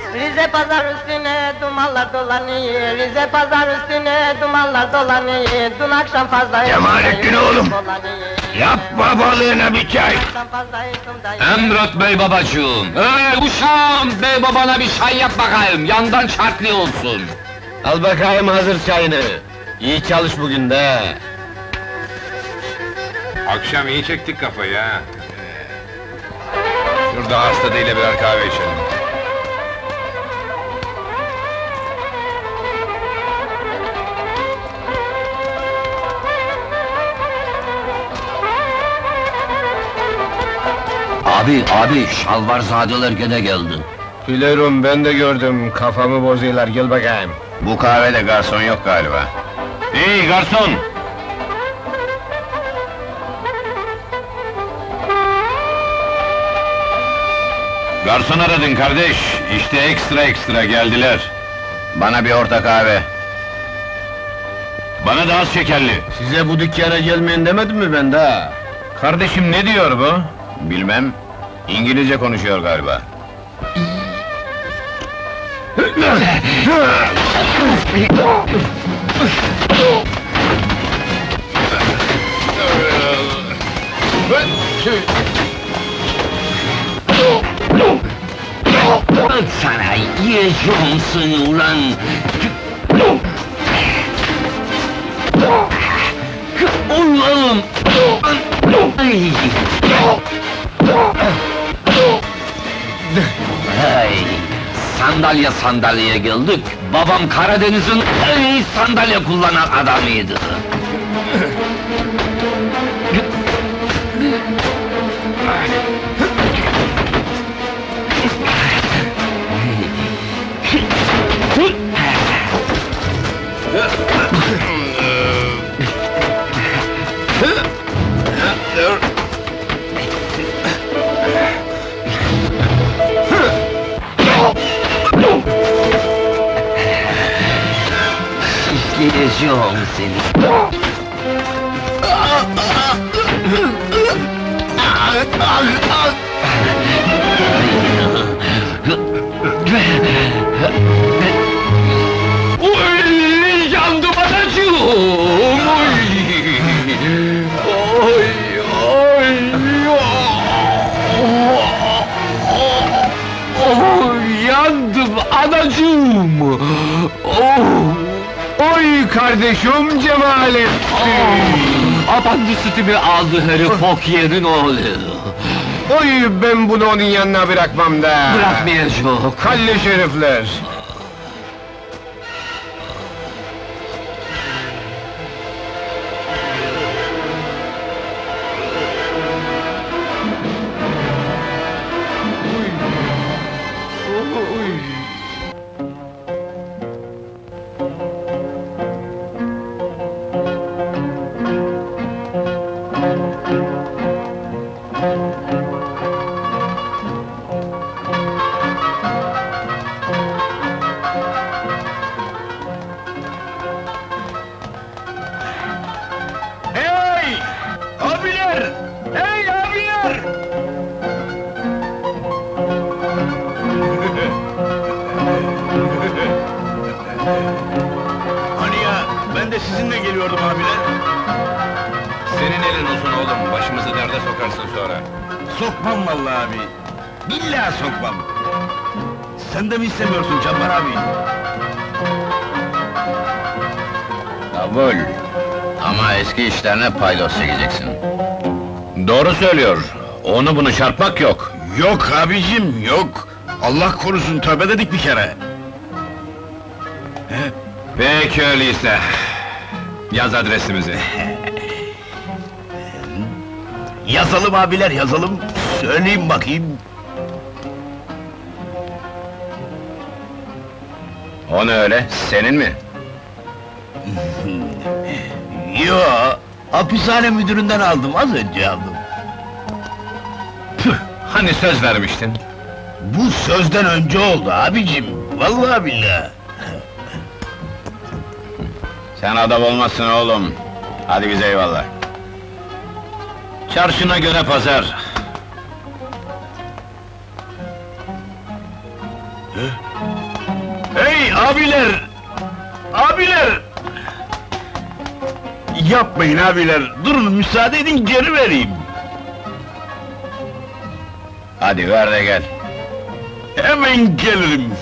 Rize pazar üstüne dumanlar dolanıyor, Rize pazar üstüne dumanlar dolanıyor. Dün akşam fazla Cemalettin oğlum! Yap babalığına bir çay! Emret bey babacığım! Uşağım, bey babana bir çay yap bakayım, yandan şartlı olsun! Al bakayım hazır çayını! İyi çalış bugün de! Akşam iyi çektik kafayı ha! Şurada hasta değil birer kahve içelim. Abi, şalvarzadeler gene geldi. Biliyorum, ben de gördüm, kafamı bozuyorlar, gel bakayım! Bu kahvede garson yok galiba. Hey garson! Garson aradın kardeş, işte ekstra geldiler. Bana bir orta kahve. Bana da az şekerli. Size bu dükkana gelmeyin demedim mi ben de? Kardeşim ne diyor bu? Bilmem. İngilizce konuşuyor galiba. Sana yiyeceğim seni ulan! Ulan! Ay! Hey! Sandalyeye geldik. Babam Karadeniz'in en iyi sandalye kullanan adamıydı. Yiyeceğim seni. Oy, yandım anacığım! Yandım anacığım! Oy kardeşim Cemalettin! Apandisitimi aldı herif Fokye'nin oğlu! Oy ben bunu onun yanına bırakmam da! Bırakmayacak! Kalleş herifler! Hey! Abiler! Hey abiler! Hani ya, ben de sizinle geliyordum abiler. Senin elin uzun oğlum, başımızı derde sokarsın sonra. Sokmam vallahi abi. Billahi sokmam. Sen de mi istemiyorsun Cabbar abi? Kabul. Ama eski işlerine paydos çekeceksin. Doğru söylüyor. Onu bunu çarpmak yok. Yok abicim, yok. Allah korusun, tövbe dedik bir kere. Peki öyleyse. Yaz adresimizi. Yazalım abiler, yazalım. Söyleyeyim bakayım. O ne öyle, senin mi? Yo, hapishane müdüründen aldım, az önce aldım. Püh, hani söz vermiştin? Bu sözden önce oldu abicim, vallahi billahi. Sen adam olmazsın oğlum. Hadi bize eyvallah. Çarşına göre pazar. Hey abiler! Abiler! Yapmayın abiler, durun müsaade edin geri vereyim. Hadi ver de gel. Hemen gelirim.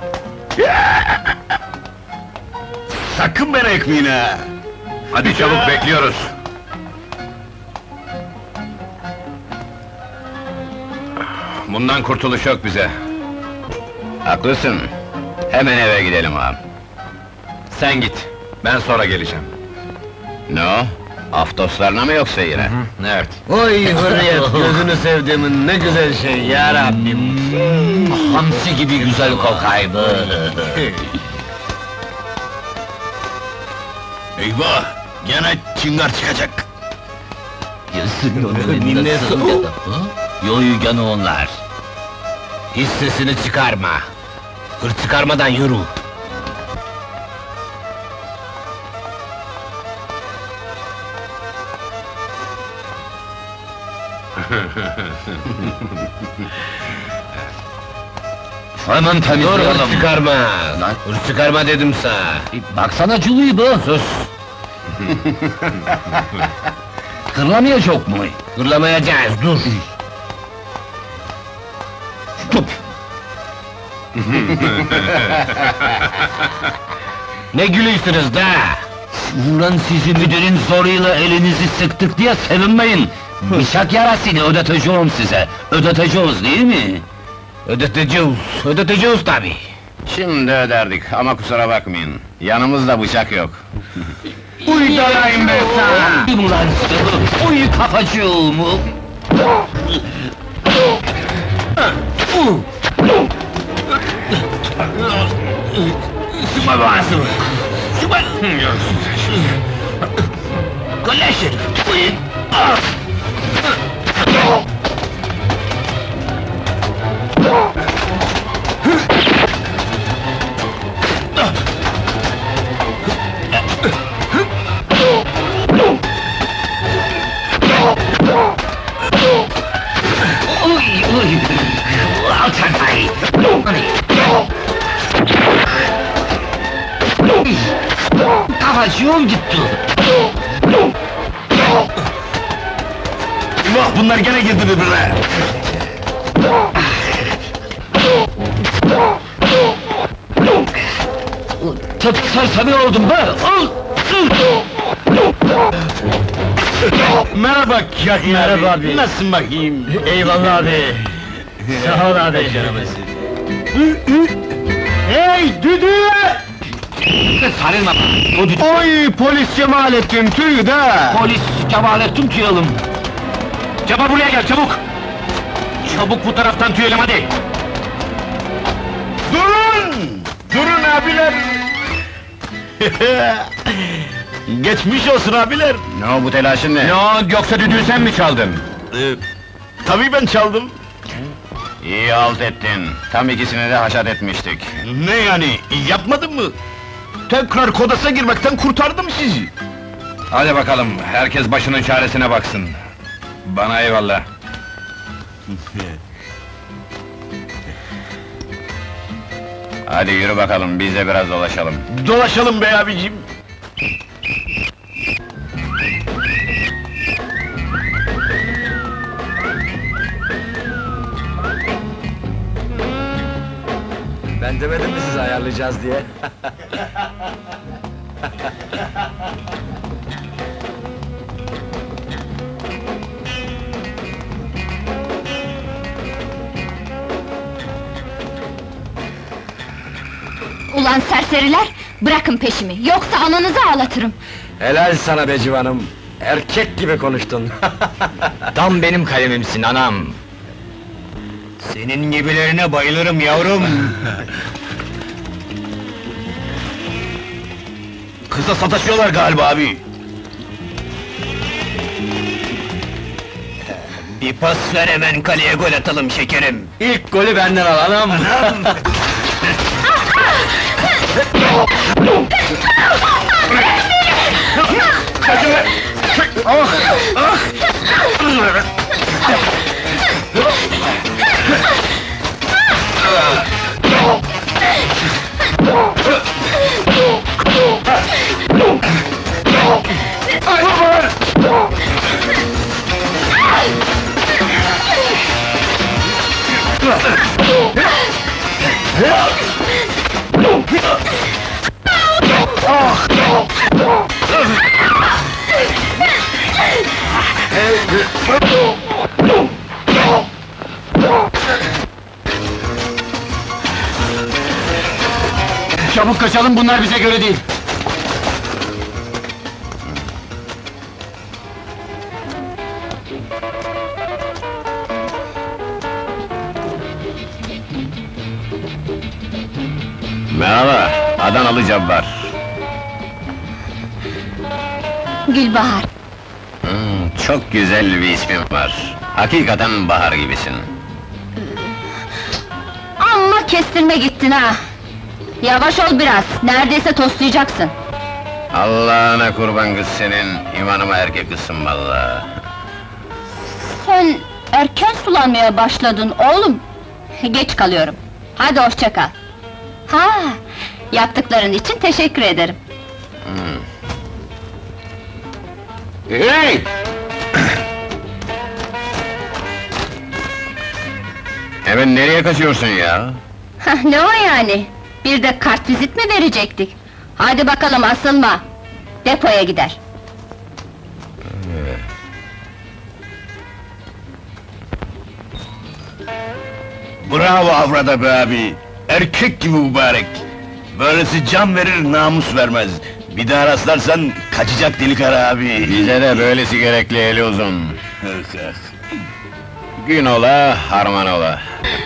Sakın beni ekmeyin ha! Hadi çabuk, bekliyoruz. Bundan kurtuluş yok bize. Haklısın. Hemen eve gidelim ağam. Sen git, ben sonra geleceğim. Ne o? Aftoslarına mı yoksa yine? Evet. Oy hürriyet, gözünü sevdiğimin ne güzel şey ya Rabbim! Hamsi gibi güzel kokaydı! Eyvah! Gene çıngar çıkacak. Ne su? Yoyugan onlar! Hiç sesini çıkarma! Hır çıkarmadan yürü! Hemen temizleyelim! Dur, hır çıkarma! Hır çıkarma dedim sana! Baksana culuyu bu! Sus! Kırlamayacak mı? Hırlamayacağız, dur! Tut! Ne gülüyorsunuz da? Ulan sizi müdürün zoruyla elinizi sıktık diye sevinmeyin! Bıçak yarasını ödeteceğim size! Ödeteceğiz değil mi? Ödeteceğiz tabii! Şimdi öderdik ama kusura bakmayın. Yanımızda bıçak yok. Uydalayın be sana! Ulan seni, uy kafacığımı! Sıkma boğazımı! Sıkma! Goleş herif! Uy! Uy! Al çantayı! Kafacığım gitti! Eyvah, bunlar gene girdi birbirine! Çok sersemi oldum be! Al! Merhaba Kâhin Merhaba abi. Nasılsın bakayım? Eyvallah abi! Sağ ol abi! Hey düdü! Sarılma! O düdük! Oy polis Cemalettin tüy de! Polis Kemalettin tüyelim! Çabuk buraya gel, çabuk! Çabuk bu taraftan tüyelim hadi! Durun! Durun abiler! Geçmiş olsun abiler! Ne o bu telaşın ne? Ne o, yoksa düdüğü sen mi çaldın? Tabii ben çaldım. İyi halt ettin. Tam ikisini de haşat etmiştik. Ne yani, yapmadın mı? Tekrar Kodas'a girmekten kurtardım sizi. Hadi bakalım, herkes başının çaresine baksın. Bana eyvallah. Hadi yürü bakalım, biz de biraz dolaşalım. Dolaşalım bey abicim. Ben demedim mi sizi ayarlayacağız diye? Ulan serseriler! Bırakın peşimi, yoksa ananızı ağlatırım! Helal sana be civanım! Erkek gibi konuştun! Tam benim kalemimsin anam! Senin gibilerine bayılırım yavrum! Kıza sataşıyorlar galiba abi. Bir pas ver hemen kaleye gol atalım şekerim! İlk golü benden al anam! Çabuk kaçalım, bunlar bize göre değil. Merhaba, Adanalı Cabbar. Gülbahar. Çok güzel bir ismin var. Hakikaten bahar gibisin. Amma kestirme gittin ha! Yavaş ol biraz, neredeyse toslayacaksın. Allah'ına kurban kız senin, imanıma erkek kızsın vallahi. Sen erken sulanmaya başladın oğlum. Geç kalıyorum. Hadi hoşça kal. Ha, yaptıkların için teşekkür ederim. Hey! Hemen nereye kaçıyorsun ya? Hah, ne o yani? Bir de kartvizit mi verecektik? Hadi bakalım, asılma! Depoya gider. Bravo avrada be abi! Erkek gibi mübarek! Böylesi can verir, namus vermez. Bir daha rastlarsan kaçacak delik ara abi! Bize de böylesi gerekli eli uzun. Gün ola, harman ola.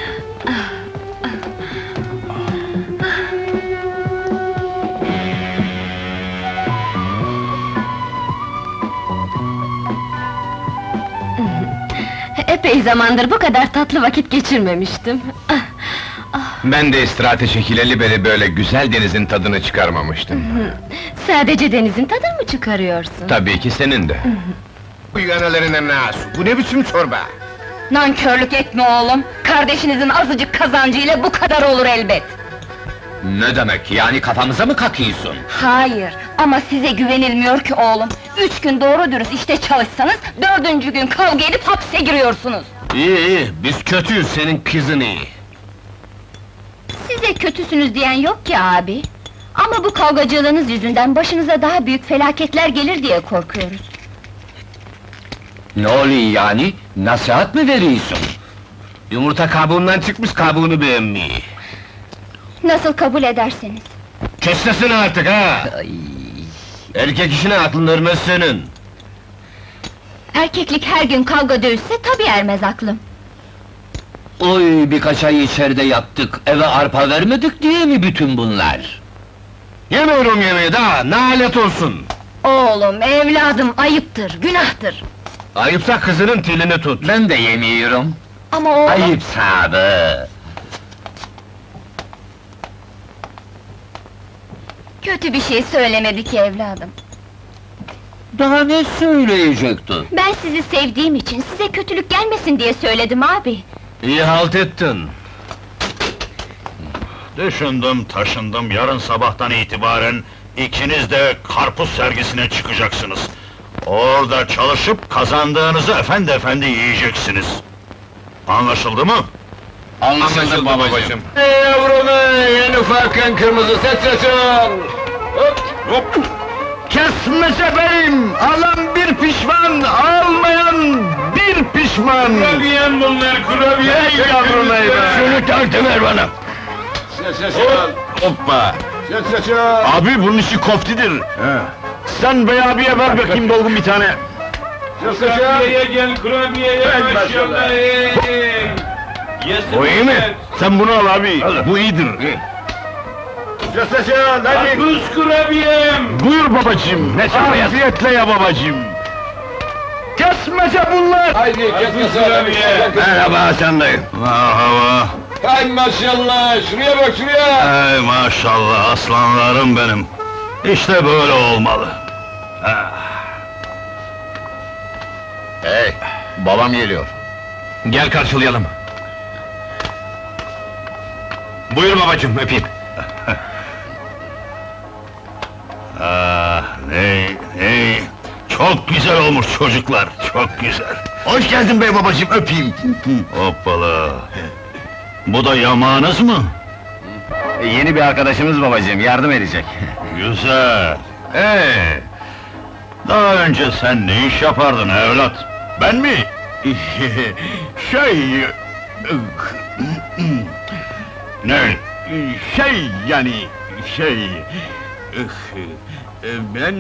Epey zamandır bu kadar tatlı vakit geçirmemiştim. Ben de istirahat çekileli beri böyle güzel denizin tadını çıkarmamıştım. Sadece denizin tadını mı çıkarıyorsun? Tabii ki senin de. Bu yanalarına nasu, bu ne biçim çorba? Nankörlük etme oğlum! Kardeşinizin azıcık kazancıyla bu kadar olur elbet! Ne demek, yani kafamıza mı kakıyorsun? Hayır, ama size güvenilmiyor ki oğlum! 3 gün doğru dürüst işte çalışsanız, 4. gün kavga edip hapse giriyorsunuz! İyi, biz kötüyüz, senin kızın iyi. Size kötüsünüz diyen yok ki abi! Ama bu kavgacılığınız yüzünden başınıza daha büyük felaketler gelir diye korkuyoruz. Ne oluyor yani? Nasihat mı veriyorsun? Yumurta kabuğundan çıkmış, kabuğunu beğenmiyor. Nasıl kabul ederseniz. Kes sesini artık ha! Erkek işine aklın ermez senin! Erkeklik her gün kavga dövüşse tabii ermez aklım. Oy, birkaç ay içeride yattık, eve arpa vermedik diye mi bütün bunlar? Yemiyorum yemeği daha, nalet olsun! Oğlum, evladım, ayıptır, günahtır! Ayıpsa kızının tilini tut! Ben de yemiyorum. Ama oğlum... Ayıp sahibi! Kötü bir şey söylemedi ki evladım. Daha ne söyleyecekti? Ben sizi sevdiğim için, size kötülük gelmesin diye söyledim abi. İyi halt ettin! Düşündüm, taşındım, yarın sabahtan itibaren ikiniz de karpuz sergisine çıkacaksınız. Orada çalışıp kazandığınızı efendi efendi yiyeceksiniz. Anlaşıldı mı? Anlaşıldı babacığım. Ey yavrum ey, en ufakken kırmızı seçesin! Hop! Kesmese benim, alan bir pişman, almayan bir pişman! Kurabiyen bunlar, kurabiye! Ey yavrum ey be! Şunu tartı ver bana! Hoppa! Abi bunun işi koftidir! Sen bey abiye ver bakayım dolgun bir tane! Kurabiyeye gel, kurabiyeye maşallah! O iyi mi? Sen bunu al abi, bu iyidir! Karpuz kurabiyem! Buyur babacığım, afiyetle ya babacığım! Kesmece bunlar! Haydi kesme kurabiye! Merhaba Hasan dayı! Merhaba! Hay maşallah! Şuraya bak şuraya! Ey maşallah aslanlarım benim! İşte böyle olmalı! Hey, babam geliyor. Gel karşılayalım! Buyur babacığım, öpeyim. Hey! Çok güzel olmuş çocuklar, çok güzel! Hoş geldin bey babacığım, öpeyim! Hoppala! Bu da yamağınız mı? Yeni bir arkadaşımız babacığım, yardım edecek. Güzel. Daha önce sen ne iş yapardın evlat? Ben mi? Şey... Ne? Yani... Ben...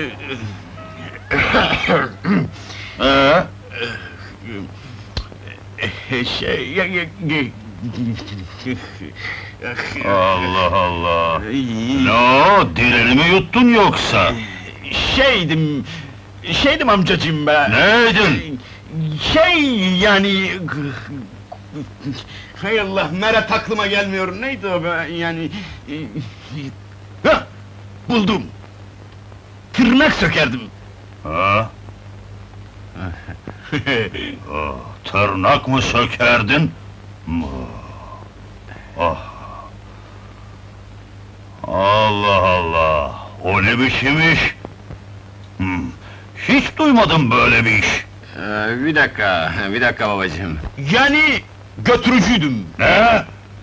Allah Allah! Ne o, dilini mi yuttun yoksa? Şeydim amcacığım be! Neydin? Yani... Hay Allah, Meret aklıma gelmiyor, neydi o be, yani... Hah! Buldum! Tırnak sökerdim! Ha? Tırnak mı sökerdin? Ah! Allah Allah! O ne biçim iş? Hiç duymadım böyle bir iş! Bir dakika babacığım. Yani götürücüydüm! Ne?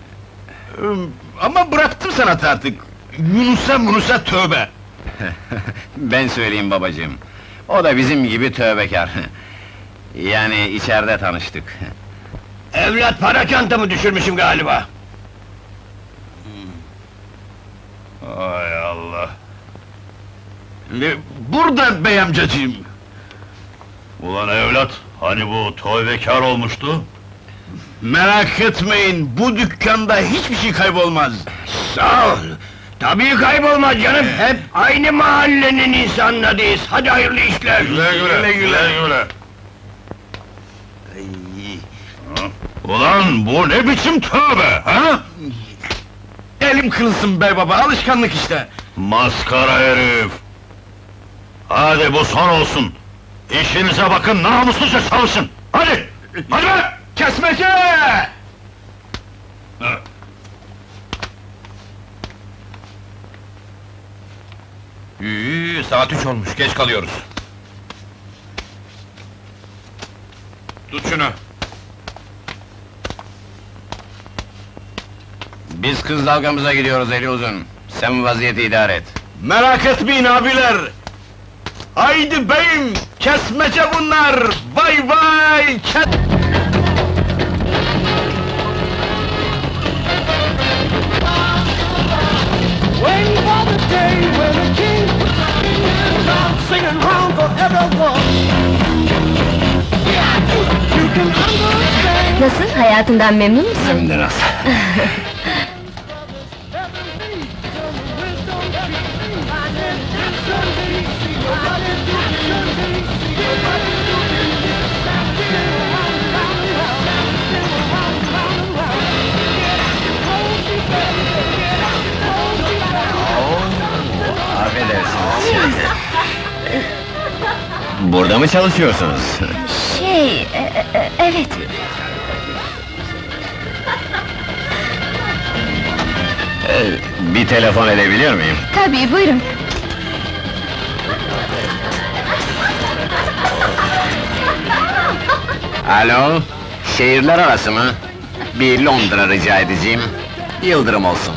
Ama bıraktım sanatı artık! Yunus'a tövbe! Ben söyleyeyim babacığım. O da bizim gibi tövbekar. Yani içeride tanıştık. Evlat, para çantamı düşürmüşüm galiba! Hay Allah! Burada bey amcacığım! Ulan evlat, hani bu tövbekar olmuştu? Merak etmeyin, bu dükkanda hiçbir şey kaybolmaz! Sağ ol! Tabii kaybolmaz canım, hep aynı mahallenin insanlarıyız, hadi hayırlı işler! Güle. Ulan bu ne biçim tövbe, ha? Elim kırılsın bey baba, alışkanlık işte! Maskara herif! Hadi bu son olsun! İşinize bakın, namusluca çalışın! Hadi! Hadi be! Kesmece! Saat 3 olmuş, geç kalıyoruz. Tut şunu! Biz kız dalgamıza gidiyoruz eli uzun. Sen vaziyeti idare et. Merak etmeyin abiler! Haydi beyim, kesmece bunlar! Vay vay! Waiting for the day when the king singing round for everyone. You can understand. Nasıl, hayatından memnun musun? Hem de nasıl? Affedersiniz. Burada mı çalışıyorsunuz? Evet. Bir telefon edebiliyor muyum? Tabii, buyurun. Alo, şehirler arası mı? Bir Londra rica edeceğim. Yıldırım olsun.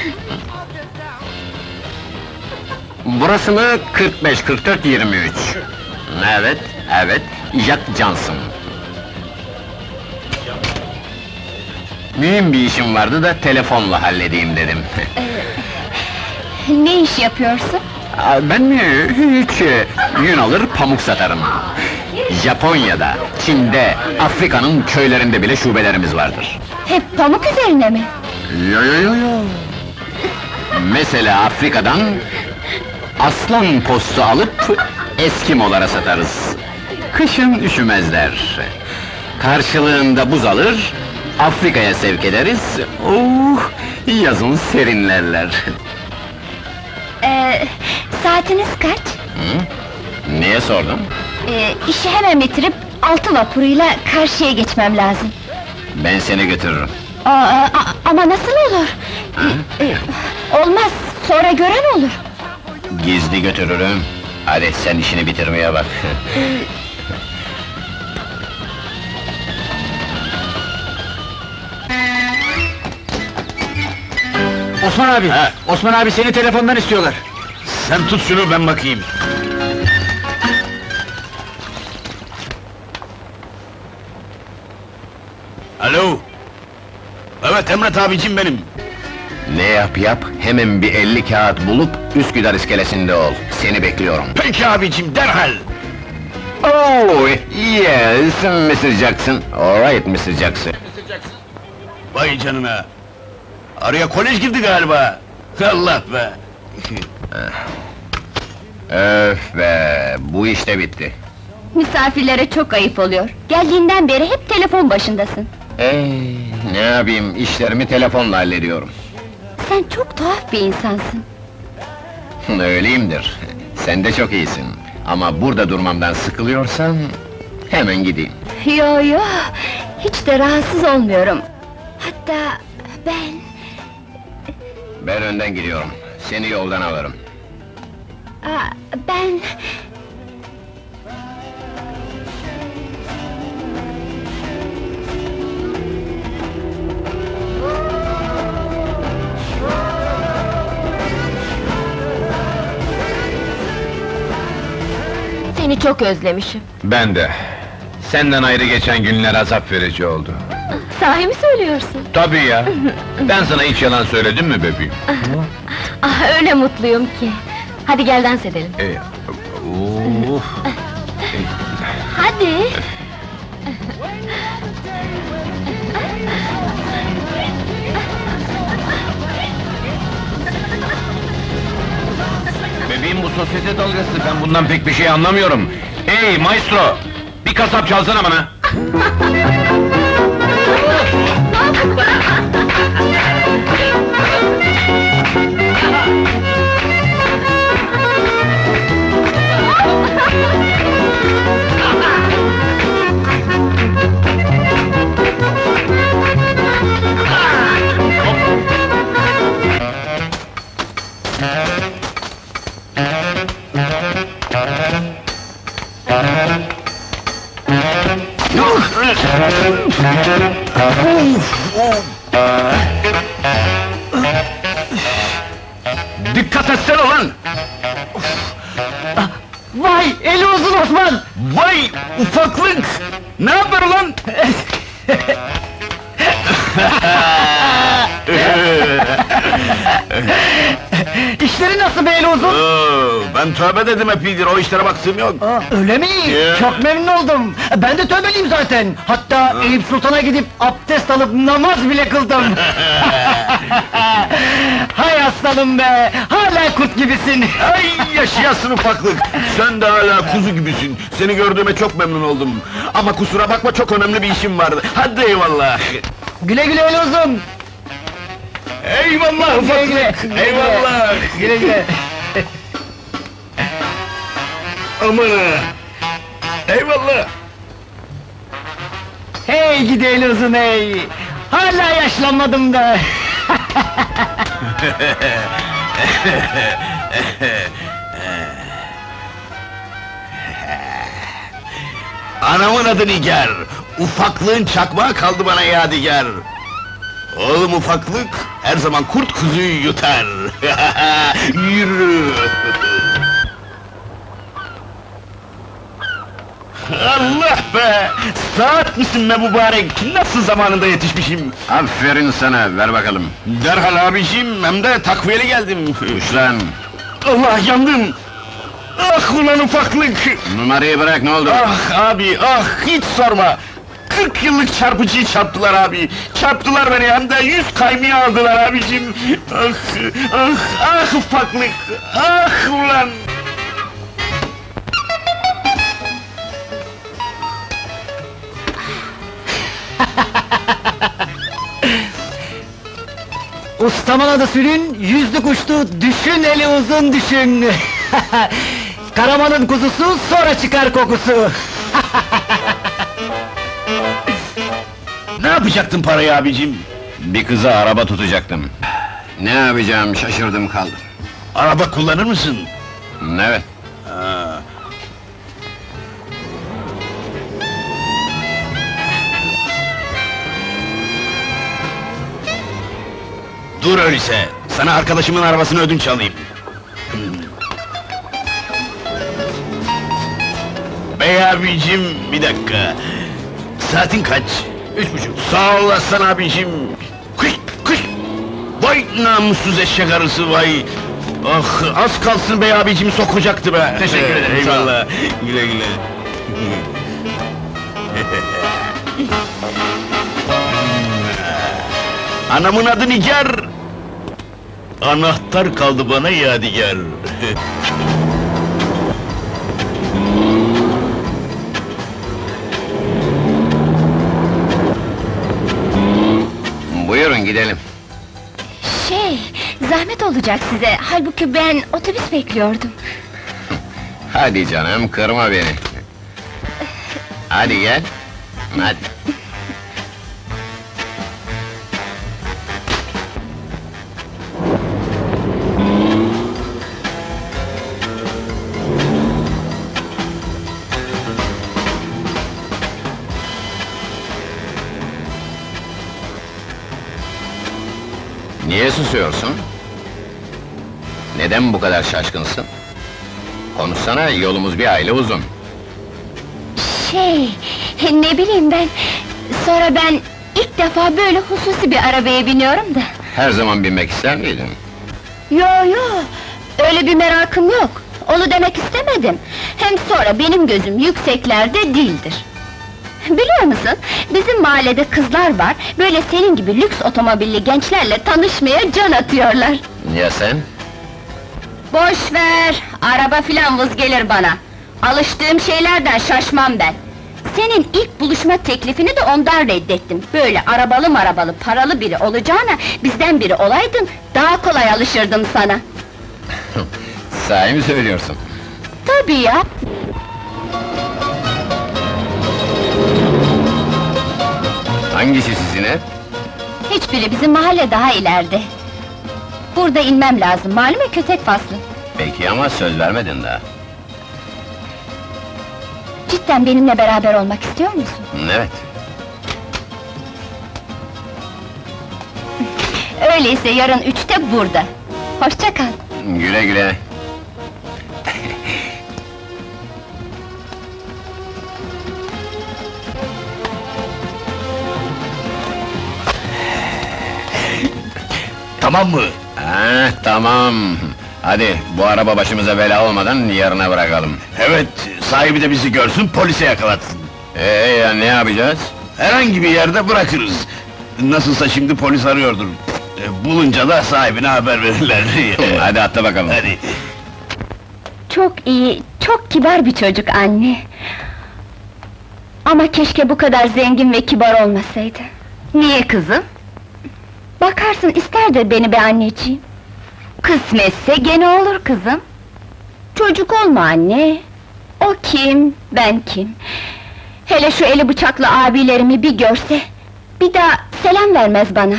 Burası mı? 45-44-23. Evet, Jack Johnson. Mühim bir işim vardı da telefonla halledeyim dedim. Ne iş yapıyorsun? Ben mi? Hiç, yün alır, pamuk satarım. Japonya'da, Çin'de, Afrika'nın köylerinde bile şubelerimiz vardır. Hep pamuk üzerine mi? Yo. Mesela Afrika'dan aslan postu alıp Eskimolara satarız. Kışın üşümezler. Karşılığında buz alır, Afrika'ya sevk ederiz. Yazın serinlerler. Saatiniz kaç? Niye sordun? İşi hemen bitirip altı vapuruyla karşıya geçmem lazım. Ben seni götürürüm. Ama nasıl olur? Olmaz, sonra gören olur. Gizli götürürüm. Hadi sen işini bitirmeye bak. Osman abi, Ha. Osman abi seni telefondan istiyorlar. Sen tut şunu, ben bakayım. Alo! Evet, Emret abicim benim. Ne yap yap, hemen bir 50 kağıt bulup Üsküdar iskelesinde ol. Seni bekliyorum. Peki abicim, derhal! Oh, yes, Mr. Jackson. All right, Mr. Jackson. Vay canına! Araya kolej girdi galiba! Allah be! Öf be, bu işte bitti. Misafirlere çok ayıp oluyor. Geldiğinden beri hep telefon başındasın. Ne yapayım, işlerimi telefonla hallediyorum. Sen çok tuhaf bir insansın. Öyleyimdir. Sen de çok iyisin. Ama burada durmamdan sıkılıyorsan, hemen gideyim. Yo yo, hiç de rahatsız olmuyorum. Hatta ben... Ben önden gidiyorum. Seni yoldan alırım. Ben... Seni çok özlemişim. Ben de. Senden ayrı geçen günler azap verici oldu. Sahi mi söylüyorsun? Tabii ya! Ben sana hiç yalan söyledim mi bebeğim? Öyle mutluyum ki. Hadi gel dans edelim. Hadi! Bebeğim, bu sosyete dalgası, ben bundan pek bir şey anlamıyorum. Hey maestro! Bir kasap çalsana bana! Dikkat etsene lan! Vay, eli uzun Osman! Vay ufaklık! Ne haber lan? İşleri nasıl be eli uzun? Ben tövbe dedim epeydir, o işlere baktığım yok. Öyle mi? Ya. Çok memnun oldum. Ben de tövbeliyim zaten. Hatta Eyüp Sultan'a gidip abdest alıp namaz bile kıldım. Hay aslanım be! Hala kurt gibisin. Ay yaşayasın ufaklık! Sen de hala kuzu gibisin. Seni gördüğüme çok memnun oldum. Ama kusura bakma, çok önemli bir işim vardı. Hadi eyvallah! Güle güle eli uzun. Eyvallah ufaklık! Eyvallah! Güle güle. Aman ha! Eyvallah! Hey gidi eli uzun hey! Hala yaşlanmadım da. Anamın adı Nigar! Ufaklığın çakmağı kaldı bana yadigar! Oğlum ufaklık, her zaman kurt kuzuyu yutar! Yürü! Allah be! Saat misin be mübarek? Nasıl zamanında yetişmişim? Aferin sana, ver bakalım. Derhal abiciğim, hem de takviyeli geldim! Üç lan! Allah yandım! Ah ulan ufaklık! Numarayı bırak, ne oldu? Ah abi, ah hiç sorma! 40 yıllık çarpıcıyı çarptılar abi! Çarptılar beni, hem de 100 kaymaya aldılar abicim! Ah, ah, ah ufaklık! Ah ulan! Ustamın adı Sülün, yüzlük uçtu, düşün eli uzun düşün! Karamanın kuzusu, sonra çıkar kokusu! Ne yapacaktın parayı abicim? Bir kıza araba tutacaktım. Ne yapacağım, şaşırdım kaldım. Araba kullanır mısın? Evet. Ha. Dur öyleyse, sana arkadaşımın arabasını ödünç alayım. Bey abicim, bir dakika. Saatin kaç? 3:30. Sağ olasın abicim. Kış, kış! Vay namussuz eşek arısı vay! Ah, az kalsın bey abicim sokacaktı be! Teşekkür ederim, Eyvallah, güle güle! Anamın adı Nigar! Anahtar kaldı bana yadigar! Buyurun gidelim. Zahmet olacak size, halbuki ben otobüs bekliyordum. Hadi canım, kırma beni. Hadi gel. Hadi. Niye susuyorsun? Neden bu kadar şaşkınsın? Konuşsana, yolumuz bir aile uzun. Ne bileyim ben... Sonra ben ilk defa böyle hususi bir arabaya biniyorum da... Her zaman binmek ister miydin? Yo, öyle bir merakım yok. Onu demek istemedim. Hem sonra benim gözüm yükseklerde değildir. Biliyor musun, bizim mahallede kızlar var, böyle senin gibi lüks otomobilli gençlerle tanışmaya can atıyorlar. Ya sen? Boş ver, araba filan vız gelir bana. Alıştığım şeylerden şaşmam ben. Senin ilk buluşma teklifini de ondan reddettim. Böyle arabalı paralı biri olacağına, bizden biri olaydın, daha kolay alışırdım sana. Sahi mi söylüyorsun? Tabii ya! Hangisi sizin ev? Hiçbiri, bizim mahalle daha ileride. Burada inmem lazım, malum ya kötek faslı. Peki ama söz vermedin daha. Cidden benimle beraber olmak istiyor musun? Evet. Öyleyse yarın 3'te burada. Hoşça kal. Güle güle. Tamam mı? Tamam. Hadi, bu araba başımıza bela olmadan yarına bırakalım. Evet, sahibi de bizi görsün, polise yakalatsın. Ya ne yapacağız? Herhangi bir yerde bırakırız. Nasılsa şimdi polis arıyordur. Bulunca da sahibine haber verirler. Hadi atla bakalım. Hadi. Çok iyi, çok kibar bir çocuk anne. Ama keşke bu kadar zengin ve kibar olmasaydı. Niye kızım? Bakarsın ister de beni be anneciğim. Kısmetse gene olur kızım. Çocuk olma anne. O kim, ben kim? Hele şu eli bıçaklı abilerimi bir görse... Bir daha selam vermez bana.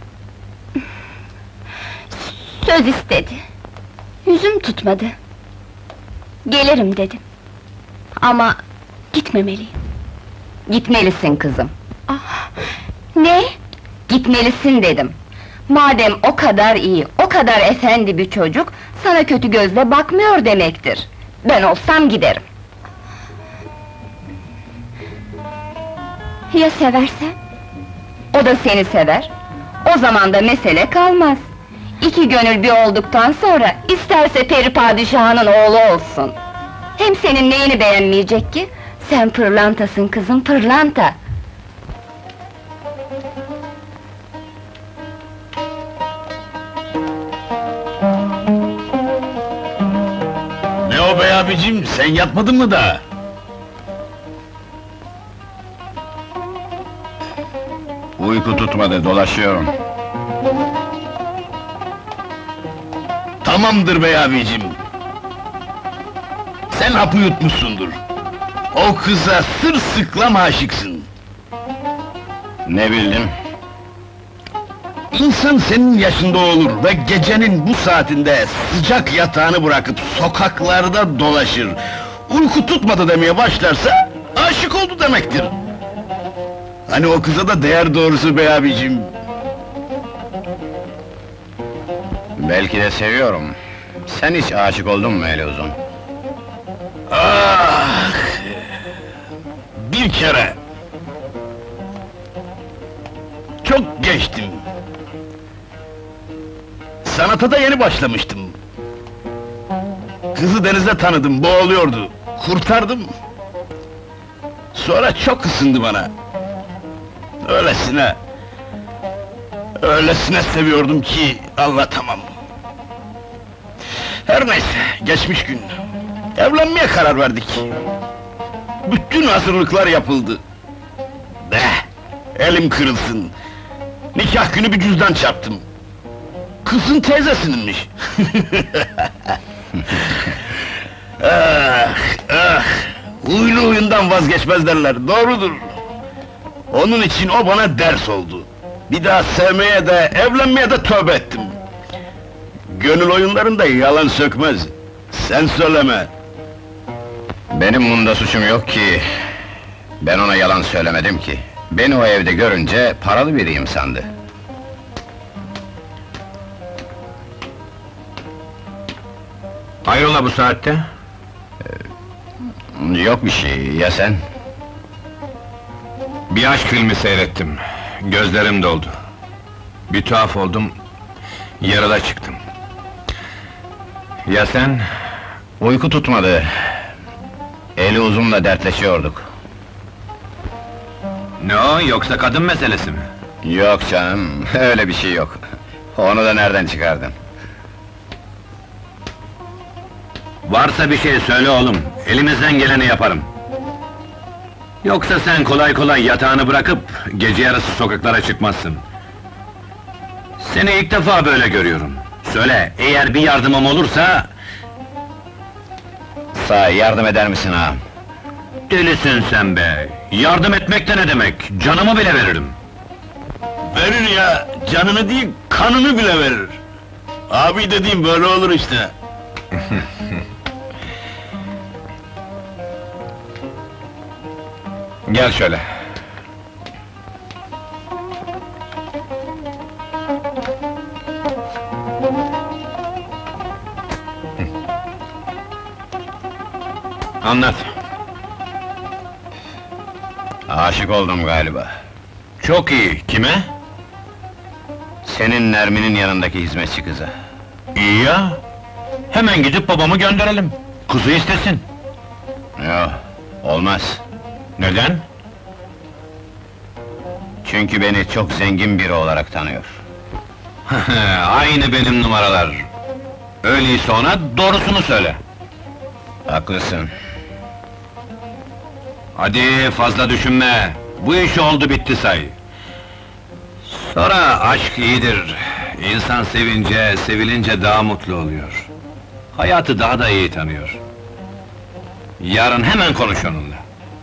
Söz istedi. Yüzüm tutmadı. Gelirim dedim. Ama gitmemeliyim. Gitmelisin kızım. Ne? Gitmelisin dedim. Madem o kadar iyi, o kadar efendi bir çocuk, sana kötü gözle bakmıyor demektir. Ben olsam giderim. Ya seversen? O da seni sever. O zaman da mesele kalmaz. İki gönül bir olduktan sonra, isterse peri padişahının oğlu olsun. Hem senin neyini beğenmeyecek ki? Sen pırlantasın kızım, pırlanta! Ne o bey abicim, sen yatmadın mı da? Uyku tutmadı, dolaşıyorum. Tamamdır bey abicim. Sen hapı yutmuşsundur. O kıza sırsıklam aşıksın. Ne bildin? İnsan senin yaşında olur ve gecenin bu saatinde sıcak yatağını bırakıp sokaklarda dolaşır. Uyku tutmadı demeye başlarsa, aşık oldu demektir. Hani o kıza da değer doğrusu bey abicim. Belki de seviyorum. Sen hiç aşık oldun mu Eluzun? Ah! Bir kere! Çok gençtim. Sanata da yeni başlamıştım. Kızı denizde tanıdım, boğuluyordu. Kurtardım. Sonra çok ısındı bana. Öylesine seviyordum ki anlatamam. Her neyse, geçmiş gün. Evlenmeye karar verdik. Bütün hazırlıklar yapıldı. Elim kırılsın. Nikah günü bir cüzdan çarptım. Kızın teyzesininmiş. Ah! Huylu huyundan vazgeçmez derler, doğrudur. Onun için o bana ders oldu. Bir daha sevmeye de, evlenmeye de tövbe ettim. Gönül oyunlarında yalan sökmez. Sen söyleme. Benim bunda suçum yok ki. Ben ona yalan söylemedim ki. Beni o evde görünce paralı biriyim sandı. Hayrola bu saatte? Yok bir şey, ya sen? Bir aşk filmi seyrettim. Gözlerim doldu. Bir tuhaf oldum. Yarıda çıktım. Ya sen? Uyku tutmadı. Eli uzunla dertleşiyorduk. Ne o, yoksa kadın meselesi mi? Yok canım, öyle bir şey yok. Onu da nereden çıkardın? Varsa bir şey söyle oğlum, elimizden geleni yaparım. Yoksa sen kolay kolay yatağını bırakıp, gece yarısı sokaklara çıkmazsın. Seni ilk defa böyle görüyorum. Söyle, eğer bir yardımım olursa... Sahi yardım eder misin ağam? Delisin sen be! Yardım etmek de ne demek? Canımı bile veririm! Verir ya, canını değil, kanını bile verir. Abi dediğim böyle olur işte. Gel şöyle. Anlat. Aşık oldum galiba. Çok iyi, kime? Senin Nermin'in yanındaki hizmetçi kıza. İyi ya! Hemen gidip babamı gönderelim. Kuzu istesin. Yok, olmaz. Neden? Çünkü beni çok zengin biri olarak tanıyor. Aynı benim numaralar. Öyleyse ona doğrusunu söyle. Haklısın. Hadi fazla düşünme. Bu iş oldu bitti say. Sonra aşk iyidir. İnsan sevince, sevilince daha mutlu oluyor. Hayatı daha da iyi tanıyor. Yarın hemen konuş onunla.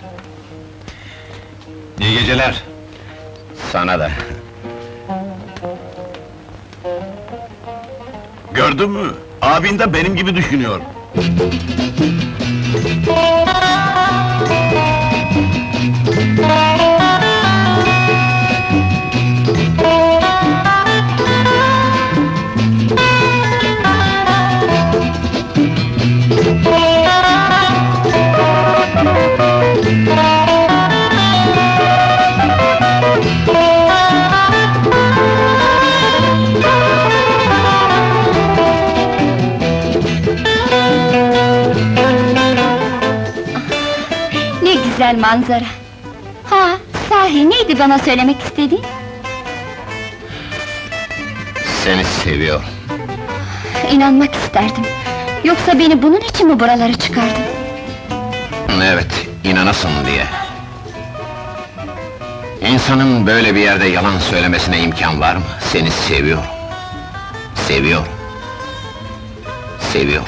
İyi geceler. Sana da. Gördün mü? Abin de benim gibi düşünüyor. Ne güzel manzara! Ha, sahi neydi bana söylemek istediğin? Seni seviyorum. İnanmak isterdim. Yoksa beni bunun için mi buralara çıkardın? Evet, inanasın diye. İnsanın böyle bir yerde yalan söylemesine imkan var mı? Seni seviyorum. Seviyorum. Seviyorum.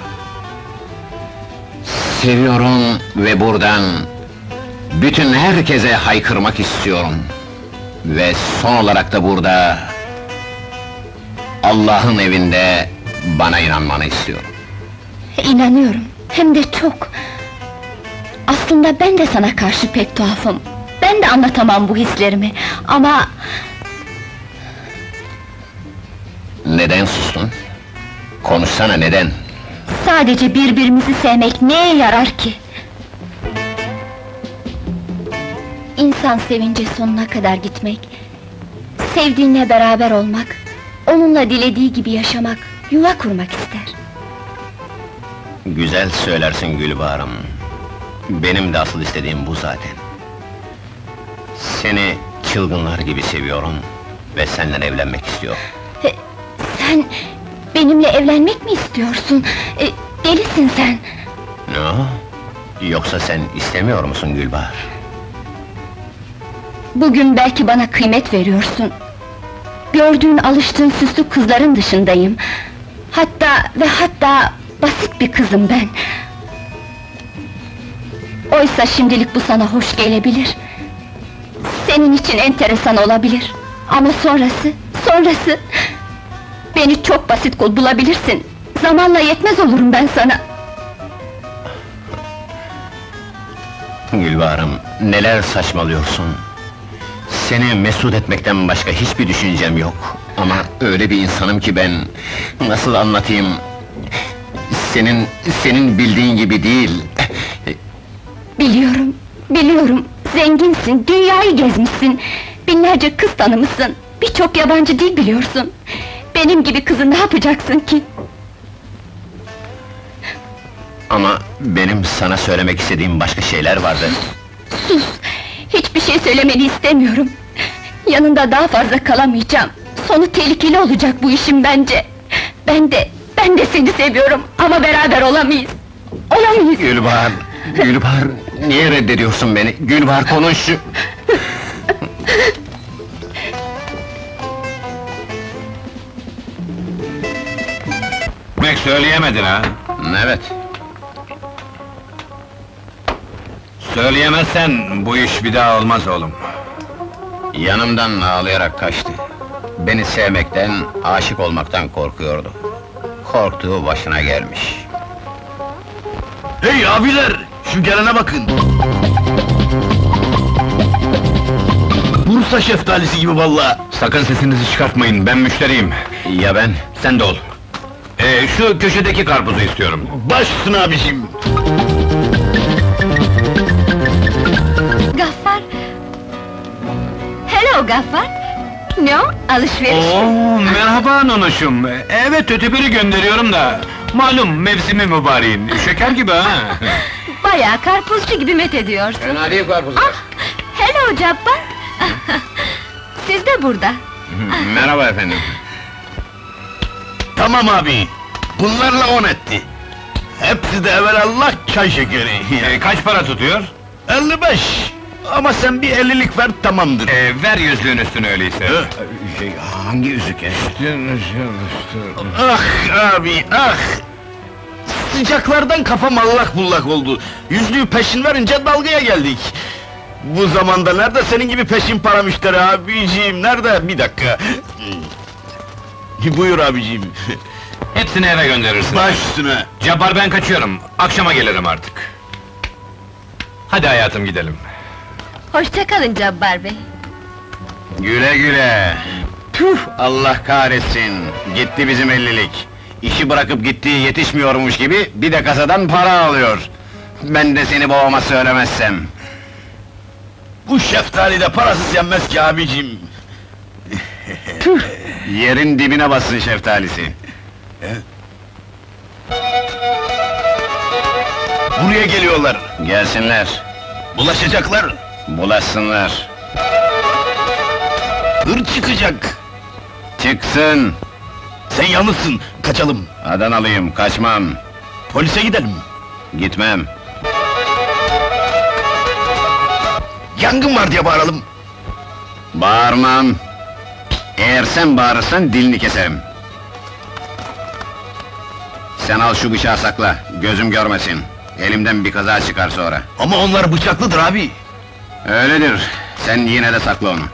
Seviyorum ve buradan... bütün herkese haykırmak istiyorum. Ve son olarak da burada... Allah'ın evinde bana inanmanı istiyorum. İnanıyorum, hem de çok! Aslında ben de sana karşı pek tuhafım. Ben de anlatamam bu hislerimi, ama... Neden sustun? Konuşsana, neden? Sadece birbirimizi sevmek neye yarar ki? İnsan sevince sonuna kadar gitmek, sevdiğinle beraber olmak, onunla dilediği gibi yaşamak, yuva kurmak ister. Güzel söylersin Gülbahar'ım. Benim de asıl istediğim bu zaten. Seni çılgınlar gibi seviyorum ve senden evlenmek istiyorum. Sen benimle evlenmek mi istiyorsun? Delisin sen! Ne o? Yoksa sen istemiyor musun Gülbahar? Bugün belki bana kıymet veriyorsun. Gördüğün, alıştığın süslü kızların dışındayım. Hatta basit bir kızım ben. Oysa şimdilik bu sana hoş gelebilir. Senin için enteresan olabilir. Ama sonrası... Beni çok basit bulabilirsin. Zamanla yetmez olurum ben sana. Gülbahar'ım, neler saçmalıyorsun? Seni mesut etmekten başka hiçbir düşüncem yok. Ama öyle bir insanım ki ben... Nasıl anlatayım? Senin bildiğin gibi değil. Biliyorum. Zenginsin, dünyayı gezmişsin. Binlerce kız tanımışsın. Birçok yabancı dil biliyorsun. Benim gibi kızı ne yapacaksın ki? Ama benim sana söylemek istediğim başka şeyler vardı. Sus! Hiçbir şey söylemeni istemiyorum. Yanında daha fazla kalamayacağım. Sonu tehlikeli olacak bu işin bence. Ben de seni seviyorum ama beraber olamayız. Gülbahar, niye reddediyorsun beni? Gülbahar, konuş! Demek söyleyemedin ha? Evet. Söyleyemezsen bu iş bir daha olmaz oğlum. Yanımdan ağlayarak kaçtı. Beni sevmekten, aşık olmaktan korkuyordu. Korktuğu başına gelmiş. Hey abiler! Şu gelene bakın! Bursa şeftalisi gibi vallahi. Sakın sesinizi çıkartmayın, ben müşteriyim. Ya ben? Sen de ol. Şu köşedeki karpuzu istiyorum. Baş üstüne abicim! Gaffar! Hello Gaffar! Ne o? Alışveriş? Oo, merhaba nonuşum. Evet, öteberi gönderiyorum da... Malum mevsimi mübareğin, şeker gibi ha! Bayağı karpuzcu gibi methediyorsun. Fena değil karpuzlar. Hello Cabbar! Siz de burada. Merhaba efendim. Tamam abi! Bunlarla 10 etti. Hepsi de evvelallah çay şekeri. Kaç para tutuyor? 55! Ama sen bir 50'lik ver, tamamdır. Ver yüzlüğün üstüne öyleyse. Hangi yüzük ya? Ah abi, ah! Sıcaklardan kafam allak bullak oldu. Yüzlüğü peşin verince dalgaya geldik. Bu zamanda nerede senin gibi peşin para müşteri abiciğim, nerede? Bir dakika. Buyur abiciğim. Hepsini eve gönderirsin. Baş üstüne. Cabbar, ben kaçıyorum. Akşama gelirim artık. Hadi hayatım, gidelim. Hoşça kalın Cabbar Bey. Güle güle! Tüh! Allah kahretsin! Gitti bizim 50'lik! İşi bırakıp gittiği yetişmiyormuş gibi, bir de kasadan para alıyor! Ben de seni babama söylemezsem! Bu şeftali de parasız yenmez ki abiciğim. Yerin dibine bassın şeftalisi! Buraya geliyorlar. Gelsinler! Bulaşacaklar. Bulaşsınlar! Hır çıkacak. Çıksın! Sen yalnızsın, kaçalım. Adanalıyım, kaçmam! Polise gidelim. Gitmem! Yangın var diye bağıralım. Bağırmam! Eğer sen bağırırsan dilini keserim! Sen al şu bıçağı sakla, gözüm görmesin! Elimden bir kaza çıkar sonra! Ama onlar bıçaklıdır abi. Öyledir, sen yine de sakla onu!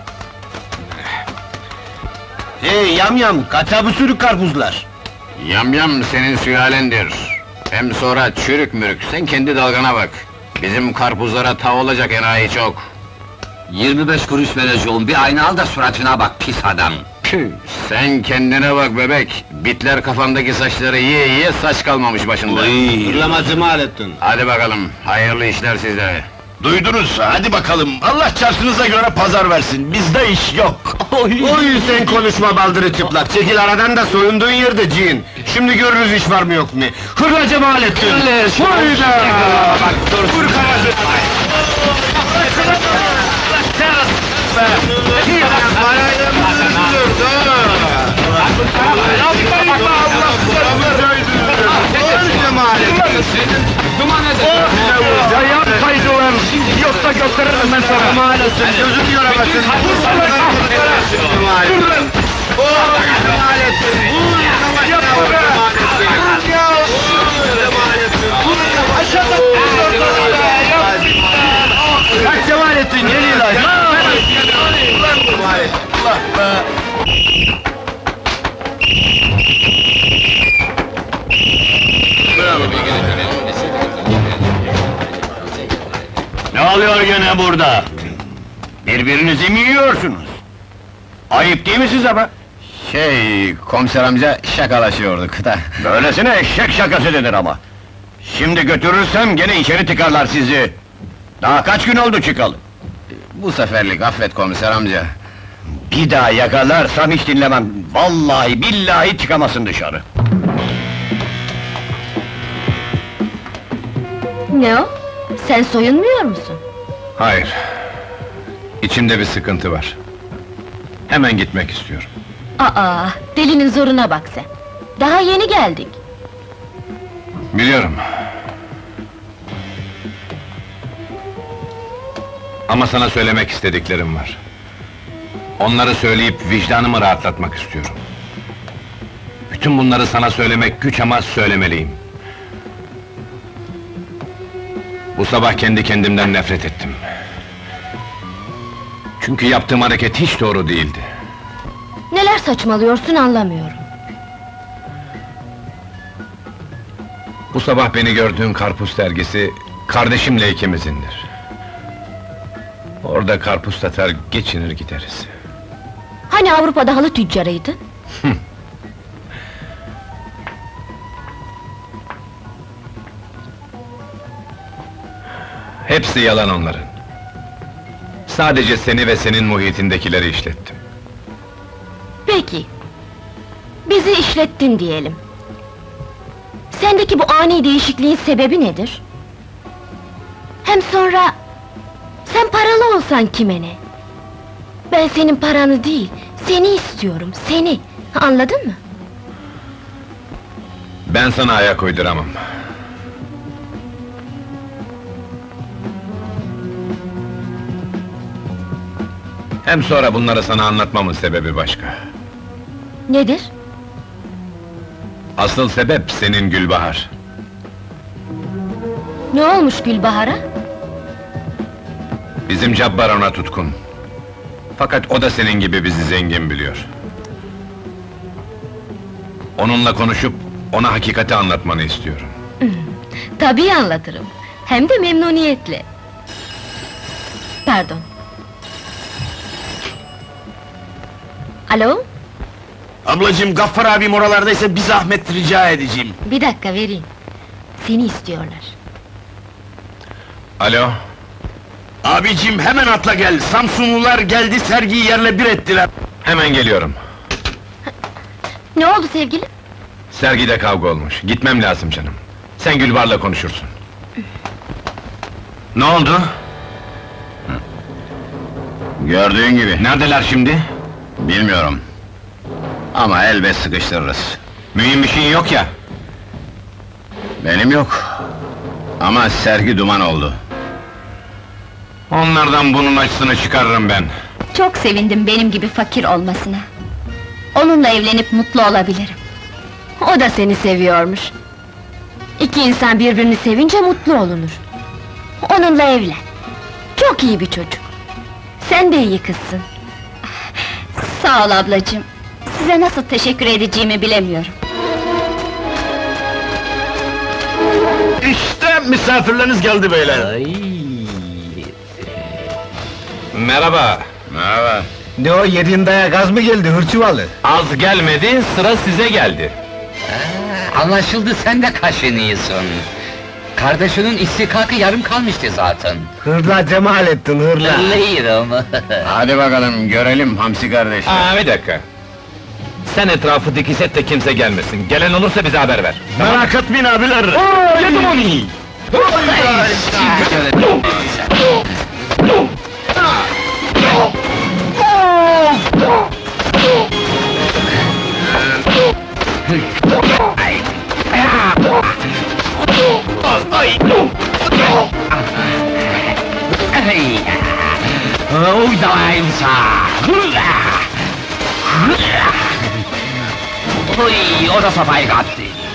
Hey yamyam, kaça bu sürü karpuzlar? Yamyam senin sülalendir! Hem sonra çürük mürük, sen kendi dalgana bak! Bizim karpuzlara tav olacak enayi çok! 25 kuruş vereceğim, bir ayna al da suratına bak, pis adam! Tüh, Sen kendine bak bebek! Bitler kafandaki saçları yiye yiye saç kalmamış başında. Hırlamacı Mahalettin. Hadi bakalım, hayırlı işler size! Duydunuz, hadi bakalım! Allah çarşınıza göre pazar versin, bizde iş yok! Oy sen konuşma baldırı çıplak, çekil aradan da soyunduğun yerde cin! Şimdi görürüz iş var mı yok mu? Hırlacı Mahalettin! Hayda! Bak, dur kafası! Ayağım kaydı ulan! Yoksa gösteririm ben sana! Maalesef, gözüm yoramasın! Kaç Cemalettin, geliyorlar! Ne oluyor gene burada? Birbirinizi mi yiyorsunuz? Ayıp değil mi size be? Komiser amca, şakalaşıyorduk da. Böylesine eşek şakası denir ama! Şimdi götürürsem gene içeri tıkarlar sizi! Daha kaç gün oldu çıkalı? Bu seferlik affet komiser amca. Bir daha yakalarsam hiç dinlemem! Vallahi billahi çıkamasın dışarı! Ne o? Sen soyunmuyor musun? Hayır. İçimde bir sıkıntı var. Hemen gitmek istiyorum. Aa, delinin zoruna bak sen! Daha yeni geldik! Biliyorum. Ama sana söylemek istediklerim var. Onları söyleyip vicdanımı rahatlatmak istiyorum. Bütün bunları sana söylemek güç ama söylemeliyim. Bu sabah kendi kendimden nefret ettim. Çünkü yaptığım hareket hiç doğru değildi. Neler saçmalıyorsun anlamıyorum! Bu sabah beni gördüğün karpuz dergisi, kardeşimle ikimizindir. Orada karpuz satar, geçinir gideriz. Hani Avrupa'da halı tüccarıydı? Hepsi yalan onların. Sadece seni ve senin muhitindekileri işlettim. Peki! Bizi işlettin diyelim. Sendeki bu ani değişikliğin sebebi nedir? Hem sonra... Sen paralı olsan kime ne? Ben senin paranı değil, seni istiyorum, seni! Anladın mı? Ben sana ayak uyduramam. Hem sonra bunları sana anlatmamın sebebi başka. Nedir? Asıl sebep senin Gülbahar. Ne olmuş Gülbahar'a? Bizim Cabbar ona tutkun. Fakat o da senin gibi bizi zengin biliyor. Onunla konuşup, ona hakikati anlatmanı istiyorum. Tabii anlatırım, hem de memnuniyetle. Pardon. Alo? Ablacığım, Gaffar abim oralardaysa bir zahmet rica edeceğim. Bir dakika vereyim. Seni istiyorlar. Alo? Abicim hemen atla gel, Samsunlular geldi, sergiyi yerle bir ettiler. Hemen geliyorum. Ne oldu sevgilim? Sergide kavga olmuş, gitmem lazım canım. Sen Gülbar'la konuşursun. Ne oldu? Gördüğün gibi. Neredeler şimdi? Bilmiyorum. Ama elbet sıkıştırırız. Mühim bir şeyin yok ya. Benim yok. Ama sergi duman oldu. Onlardan bunun acısını çıkarırım ben. Çok sevindim benim gibi fakir olmasına. Onunla evlenip mutlu olabilirim. O da seni seviyormuş. İki insan birbirini sevince mutlu olunur. Onunla evlen. Çok iyi bir çocuk. Sen de iyi kızsın. Sağ ol ablacığım. Size nasıl teşekkür edeceğimi bilemiyorum. İşte misafirleriniz geldi beyler. Merhaba. Merhaba. Ne o, yediğin dayak az mı geldi hırçıvalı? Az gelmedi, sıra size geldi. Anlaşıldı, sen de kaşınıyorsun. Kardeşinin istikakı yarım kalmıştı zaten. Hırla Cemalettin, hırla! Anlıyorum. Hadi bakalım, görelim hamsi kardeş. Bir dakika. Sen etrafı dikiş et de kimse gelmesin. Gelen olursa bize haber ver. Merak etmeyin abiler! Yedim onu! Oy, o da sopayı kaptı.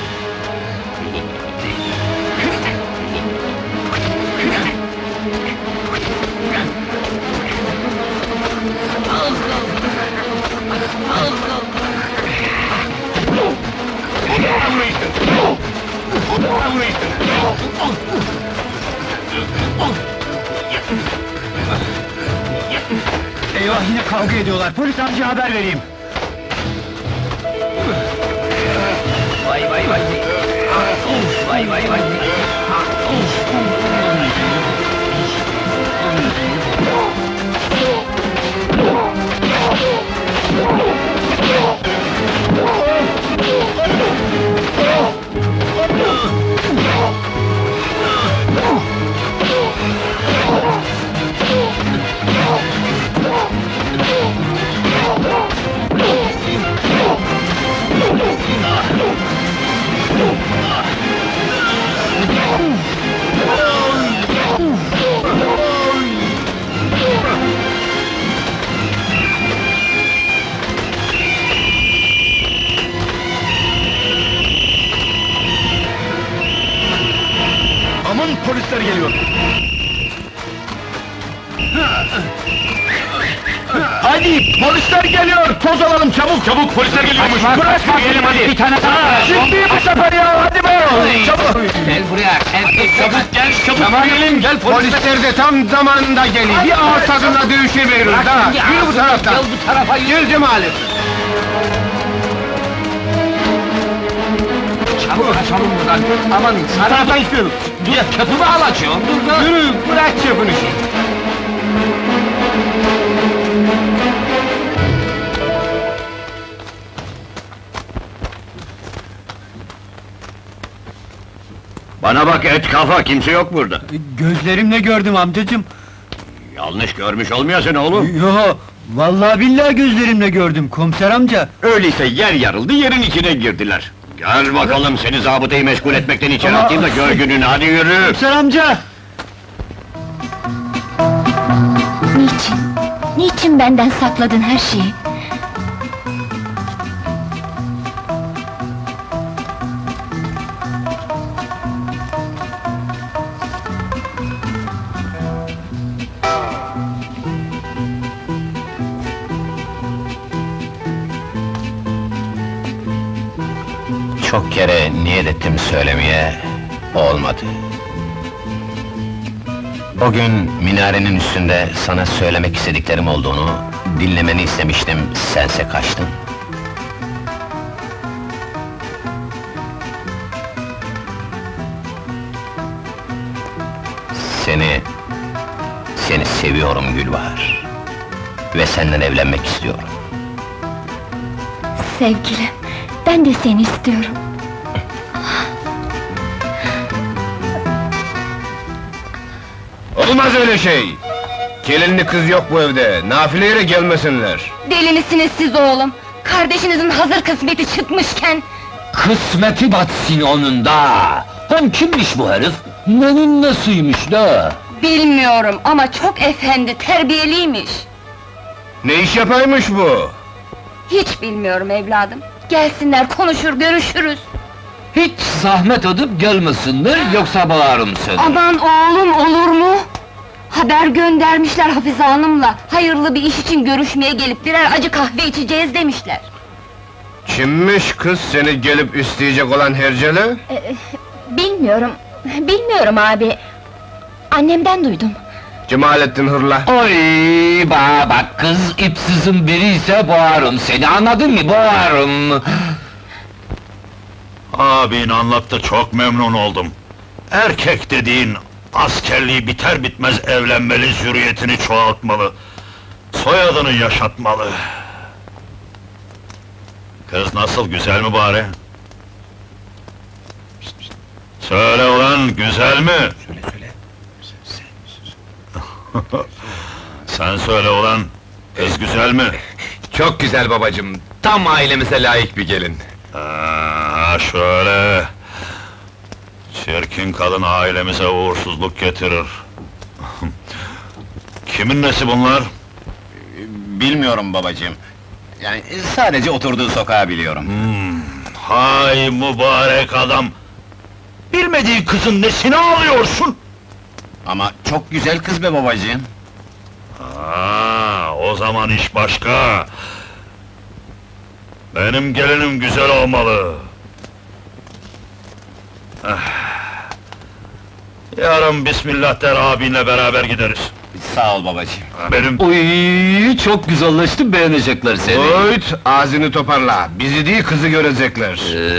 Eyvah, yine kavga ediyorlar, polis amcaya haber vereyim! Vay vay vay! Vay vay vay! Aman polisler geliyor! Hadi, polisler geliyor! Toz alalım çabuk! Çabuk, polisler geliyormuş! Bırak Yiyelim hadi! Bir tane daha! Ciddi bu sefer ya, hadi be! Çabuk! Gel buraya, Çabuk gel, çabuk! Tamam gelin, gel polisler de tam zamanında geliyor! Bir ağız tadında dövüşe veririz ha! Yürü bu taraftan! Gel bu tarafa yürü! Gel Cemalet! Çabuk kaçalım buradan! Aman, Bu taraftan istiyorum! dur, çöpümü alacağım, dur! Yürü, bırak çöpünü şimdi! Bana bak et kafa, kimse yok burada. Gözlerimle gördüm amcacım. Yanlış görmüş olmayasın oğlum. Yo, vallahi billahi gözlerimle gördüm komiser amca. Öyleyse yer yarıldı, yerin içine girdiler. Gel bakalım, seni zabıtayı meşgul etmekten içeri atayım da gör gününü, hadi yürü! Komiser amca! Niçin? Niçin benden sakladın her şeyi? Çok kere niyet ettim söylemeye, olmadı. O gün minarenin üstünde sana söylemek istediklerim olduğunu, dinlemeni istemiştim, sense kaçtın. Seni seviyorum Gülbahar. Ve senden evlenmek istiyorum. Sevgilim, ben de seni istiyorum. Olmaz öyle şey! Gelinli kız yok bu evde, nafileye gelmesinler! Deli misiniz siz oğlum? Kardeşinizin hazır kısmeti çıkmışken... Kısmeti batsın onun da! Hem kimmiş bu herif? Nenin nesiymiş da? Bilmiyorum ama çok efendi, terbiyeliymiş. Ne iş yapaymış bu? Hiç bilmiyorum evladım. Gelsinler, konuşur, görüşürüz. Hiç zahmet edip gelmesinler, yoksa bağırım seni! Aman oğlum, olur mu? Haber göndermişler Hafize Hanım'la. Hayırlı bir iş için görüşmeye gelip birer acı kahve içeceğiz demişler. Kimmiş kız seni gelip isteyecek olan hercele? Bilmiyorum abi. Annemden duydum. Cemalettin hırla. Oy bak kız ipsizin biri ise boğarım seni, anladın mı? Boğarım! Abin anlattı, çok memnun oldum. Erkek dediğin, askerliği biter bitmez evlenmeli, zürriyetini çoğaltmalı. Soyadını yaşatmalı. Kız nasıl, güzel mi bari? Söyle ulan, güzel mi? Söyle. Sen söyle ulan, kız güzel mi? Çok güzel babacığım, tam ailemize layık bir gelin. Şöyle... Çirkin kadın ailemize uğursuzluk getirir. Kimin nesi bunlar? Bilmiyorum babacığım. Yani sadece oturduğu sokağı biliyorum. Hay mübarek adam! Bilmediğin kızın nesini ağlıyorsun? Ama çok güzel kız be babacığım. O zaman iş başka. Benim gelinim güzel olmalı. Yarın bismillah der, abinle beraber gideriz. Sağ ol babacığım. Benim... Oy çok güzelleştin, beğenecekler seni. Oyt, ağzını toparla, bizi değil kızı görecekler.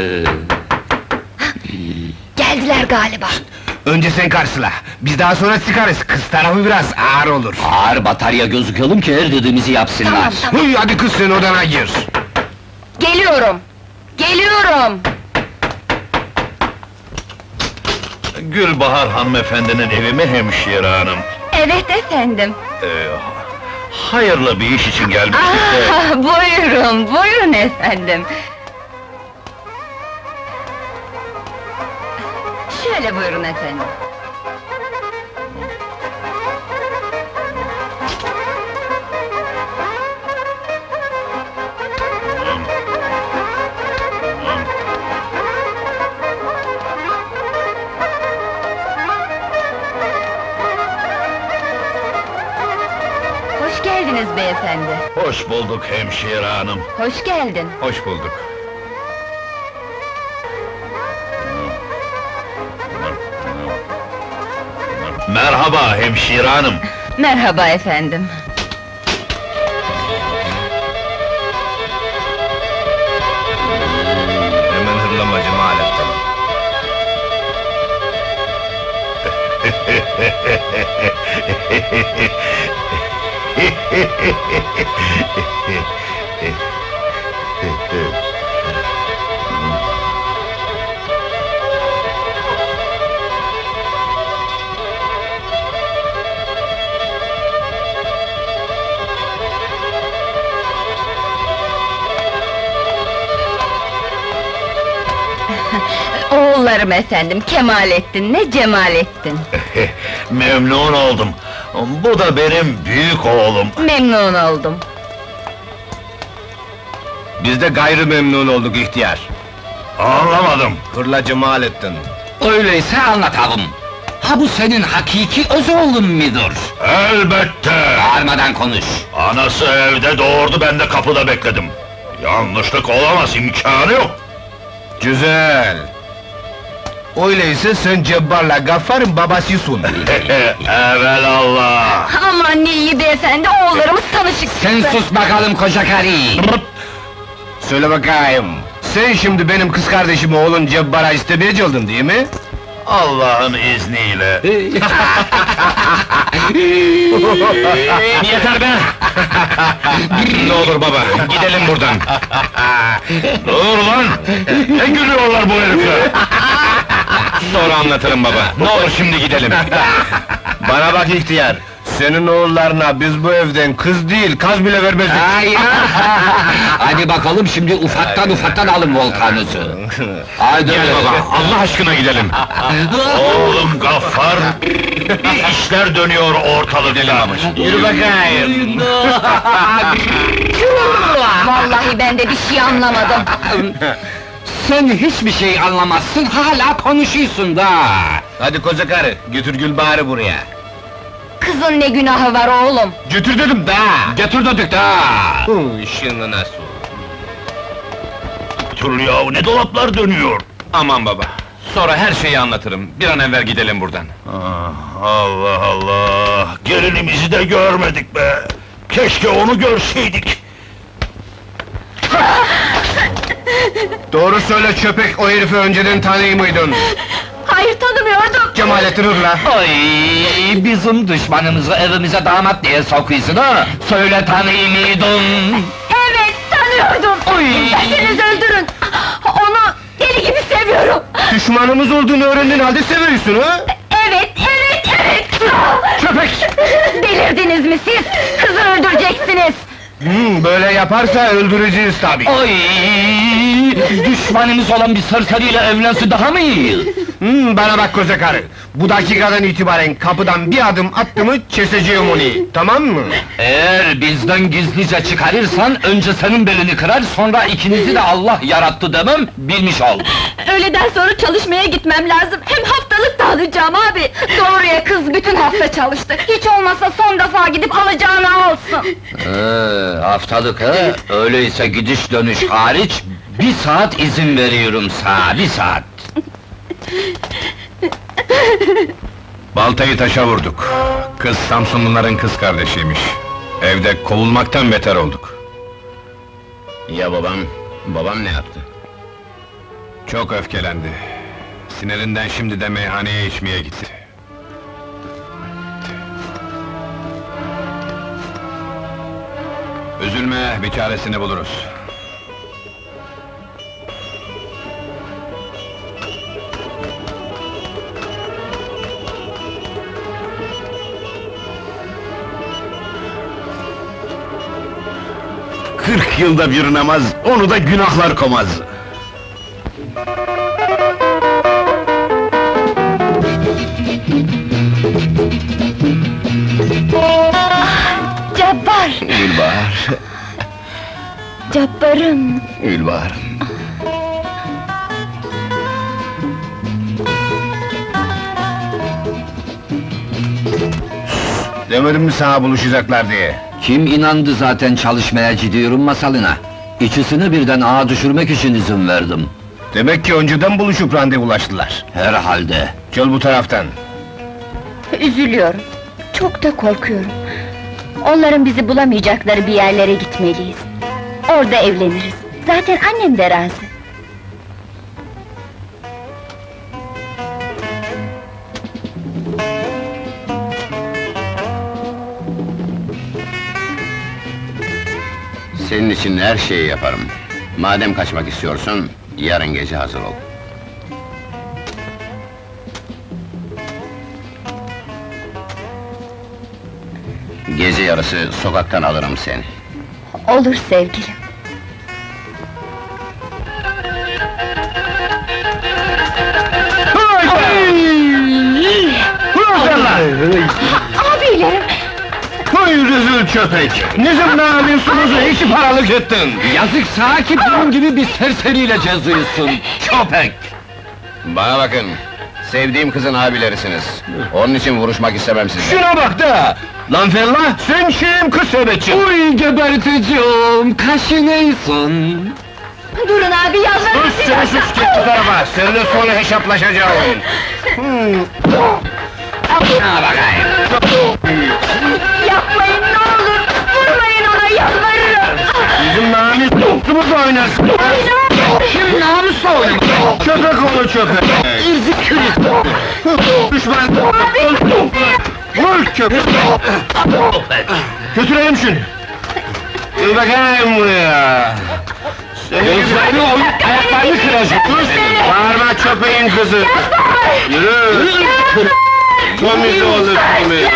Geldiler galiba. Önce sen karşıla, biz daha sonra çıkarız, kız tarafı biraz ağır olur. Ağır batarya gözükelim ki her dediğimizi yapsınlar. Tamam. Huy, hadi kız sen odana gir. Geliyorum. Geliyorum. Gülbahar hanımefendinin evi mi hemşire hanım? Evet efendim. Hayırlı bir iş için gelmiştik de... Buyurun efendim. Şöyle buyurun efendim. Hoş geldiniz beyefendi. Hoş bulduk hemşire hanım. Hoş geldin. Hoş bulduk. Merhaba hemşire hanım. Merhaba efendim. Hemen hırlama Cemalettin. Oğullarım efendim, Kemalettin ne Cemalettin. Memnun oldum. Bu da benim büyük oğlum. Memnun oldum. Biz de gayrı memnun olduk ihtiyar. Anlamadım. Hırla Cemalettin. Öyleyse anlatalım. Ha bu senin hakiki öz oğlun mudur? Elbette! Bağırmadan konuş. Anası evde doğurdu, ben de kapıda bekledim. Yanlışlık olamaz, imkanı yok. Güzel. Öyleyse sen Cebbar'la Gaffar'ın babasısın. Evelallah! Aman ne iyi beyefendi, oğullarımız tanışık Sen çıktı. sus bakalım koca karı! Söyle bakayım, sen şimdi benim kız kardeşimi oğlun Cebbar'a istemeye geldin değil mi? Allah'ın izniyle. Yeter be! Ne olur baba, gidelim buradan. Dur lan! Ne gülüyorlar bu herifler? Sonra anlatırım baba. Ne olur şimdi gidelim. Bana bak ihtiyar, senin oğullarına biz bu evden kız değil, kaz bile vermezdik. Hayır! Hadi bakalım şimdi ufaktan alın volkanınızı. Hadi Gel baba, Allah aşkına gidelim. Oğlum Gaffar, bir işler dönüyor ortalıkta. Yürü bakayım. Vallahi ben de bir şey anlamadım. Sen hiçbir şey anlamazsın, hala konuşuyorsun da! Hadi koca karı, götür Gülbahar'ı buraya. Kızın ne günahı var oğlum? Götür dedim da. Getir dedik da! Şimdi nasıl? Dur yahu, ne dolaplar dönüyor? Aman baba, Sonra her şeyi anlatırım. Bir an evvel gidelim buradan. Allah Allah! Gelinimizi de görmedik be! Keşke onu görseydik! Doğru söyle çöpek, o herifi önceden tanıyor muydun? Hayır, tanımıyordum! Cemalettin Hırla! Ay, bizim düşmanımızı evimize damat diye sokuyorsun ha? Söyle tanıyor muydun? Evet, tanıyordum! Oy! İsterseniz öldürün! Onu deli gibi seviyorum! Düşmanımız olduğunu öğrendiğin halde seviyorsun ha? Evet, evet, evet! Çöpek! Delirdiniz mi siz? Kızı öldüreceksiniz! Böyle yaparsa öldüreceğiz tabii. Oy! Düşmanımız olan bir serseriyle evlense daha mı iyi? Bana bak koca karı! Bu dakikadan itibaren kapıdan bir adım attı mı keseceğim onu, tamam mı? Eğer bizden gizlice çıkarırsan, önce senin belini kırar, sonra ikinizi de Allah yarattı demem, bilmiş ol! Öğleden sonra çalışmaya gitmem lazım, hem haftalık da alacağım abi! Doğruya kız bütün hafta çalıştı, hiç olmazsa son defa gidip alacağını alsın! Haftalık ha? Öyleyse gidiş dönüş hariç, 1 saat izin veriyorum sana, 1 saat! Baltayı taşa vurduk. Kız Samsunluların kız kardeşiymiş. Evde kovulmaktan beter olduk. Ya babam? Babam ne yaptı? Çok öfkelendi. Sinirinden şimdi de meyhaneye içmeye gitti. Üzülme, bir çaresini buluruz. ...40 yılda bir namaz, onu da günahlar komaz! Cabbar! Gülbahar, Cabbarım! Gülbahar! Demedim mi sana buluşacaklar diye? Kim inandı zaten çalışmaya gidiyorum masalına? İkisini birden ağa düşürmek için izin verdim. Demek ki önceden buluşup randevulaştılar. Herhalde. Gel bu taraftan. Üzülüyorum, çok da korkuyorum. Onların bizi bulamayacakları bir yerlere gitmeliyiz. Orada evleniriz, zaten annem de razı. Senin için her şeyi yaparım. Madem kaçmak istiyorsun, yarın gece hazır ol. Gece yarısı sokaktan alırım seni. Olur sevgilim. Abilerim! Koy rezil köpek! Nizam ne yapıyorsunuz? İşi paralık ettin! Yazık sana ki benim gibi bir serseriyle cezuyorsun, köpek! Bana bakın, sevdiğim kızın abilerisiniz. Onun için vuruşmak istemem sizinle. Şuna bak da! Lan Fellah, sen şeyim kız sebetçi! Uy geberteceğim, kaşınıyorsun! Durun abi, yalvarırım Sus sen sus, git bu tarafa! Seninle sonra hesaplaşacağım! Ha bakayım! Yapmayın ne olur! Vurmayın ona, yalvarırım! Bizim namusumuzla oynarsın! Kim namusla oynamak? Köpek oğlu köpek! İrzi kürüz! Düşman! Vur köpek! Götüreyim şunu! Dur bakayım buraya! Gözlerini oyup ayaklarını kıracak! Bağırma köpeğin kızı! Yürü! Tomiz oğlu Tomiz!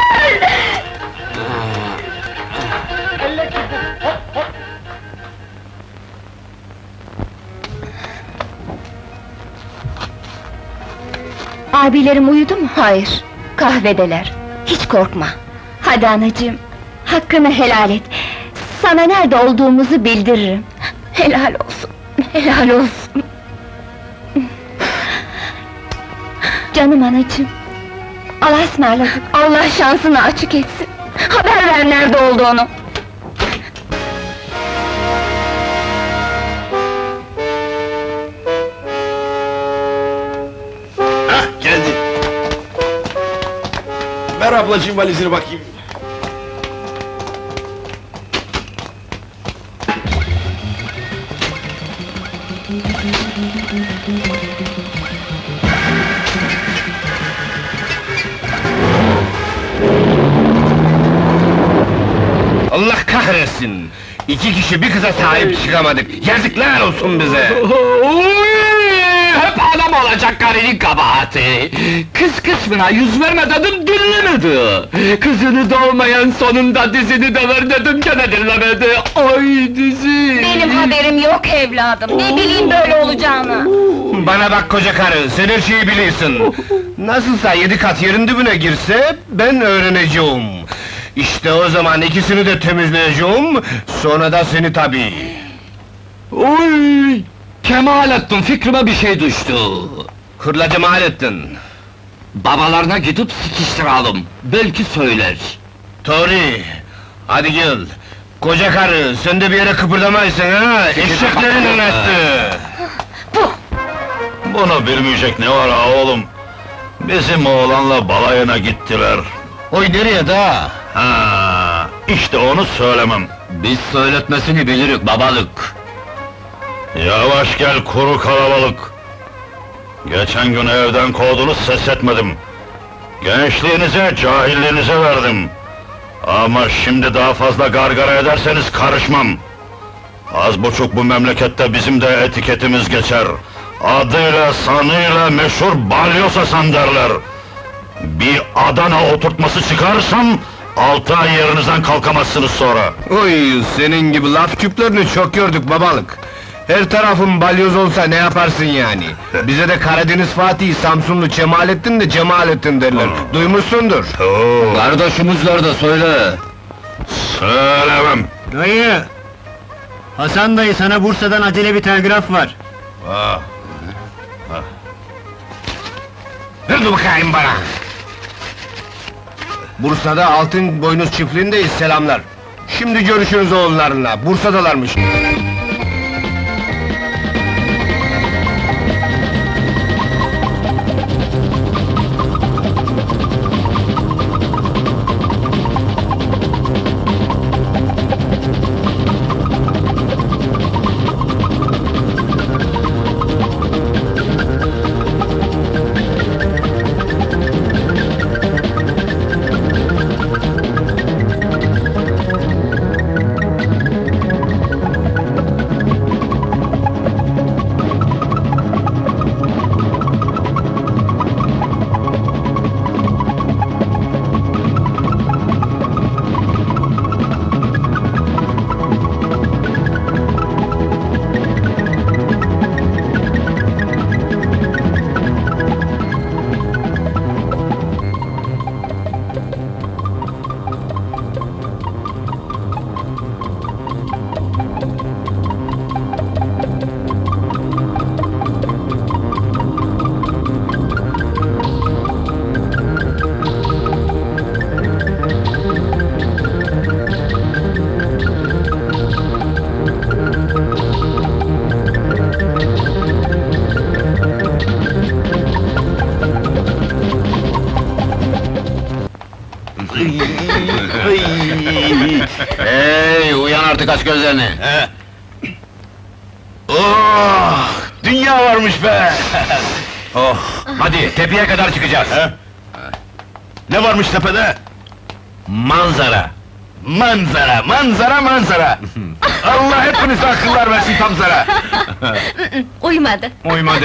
Abilerim uyudu mu? Hayır, kahvedeler. Hiç korkma. Hadi anacığım, hakkını helal et. Sana nerede olduğumuzu bildiririm. Helal olsun, helal olsun. Canım anacığım. Allah'a ısmarladık. Allah şansını açık etsin. Haber ver nerede olduğunu. ablacığım valizine bakayım. Allah kahretsin! İki kişi bir kıza sahip çıkamadık. Yazıklar olsun bize! Hep adam olacak karının kabahati! Kız kısmına yüz verme dedim, dinlemedi! Kızını doğmayan sonunda dizini döver dedim, gene dinlemedi! Ay dizi! Benim haberim yok evladım, ne bileyim böyle olacağını! Bana bak koca karı, sen her şeyi biliyorsun! Nasılsa 7 kat yerin dibine girse, ben öğreneceğim! İşte o zaman ikisini de temizleyeceğim, sonra da seni tabii! Oy! Kemalettin, fikrime bir şey düştü! Kırla Cemalettin! Babalarına gidip sıkıştıralım, belki söyler! Tori! Hadi gel! Koca karı, sen de bir yere kıpırdamaysın ha! Eşeklerin anası! Bunu bilmeyecek ne var ha oğlum? Bizim oğlanla balayına gittiler. Oy nereye da? Ha, işte onu söylemem. Biz söyletmesini bilirik babalık! Yavaş gel kuru kalabalık! Geçen gün evden kovdunuz, ses etmedim. Gençliğinize, cahilliğinize verdim. Ama şimdi daha fazla gargara ederseniz karışmam. Az buçuk bu memlekette bizim de etiketimiz geçer. Adıyla sanıyla meşhur Balyoz Hasan derler. Bir Adana oturtması çıkarsam, 6 ay yerinizden kalkamazsınız sonra. Oy, senin gibi laf küplerini çok gördük babalık! Her tarafın balyoz olsa ne yaparsın yani? Bize de Karadeniz Fatih, Samsunlu Cemalettin de Cemalettin derler. Duymuşsundur. Oo, Kardeşimizler de söyle! söylemem. Dayı! Hasan dayı, sana Bursa'dan acele bir telgraf var. Ver bakayım bana! Bursa'da Altın Boynuz çiftliğindeyiz, selamlar! Şimdi görüşürüz oğullarınla, Bursa'dalarmış! Hey, uyan artık, aç gözlerini! Oh! Dünya varmış be! Oh, hadi tepeye kadar çıkacağız! Ne varmış tepede? Manzara! Manzara, manzara, manzara! Allah hepinize akıllar versin Tamzara! Uymadı! Uymadı!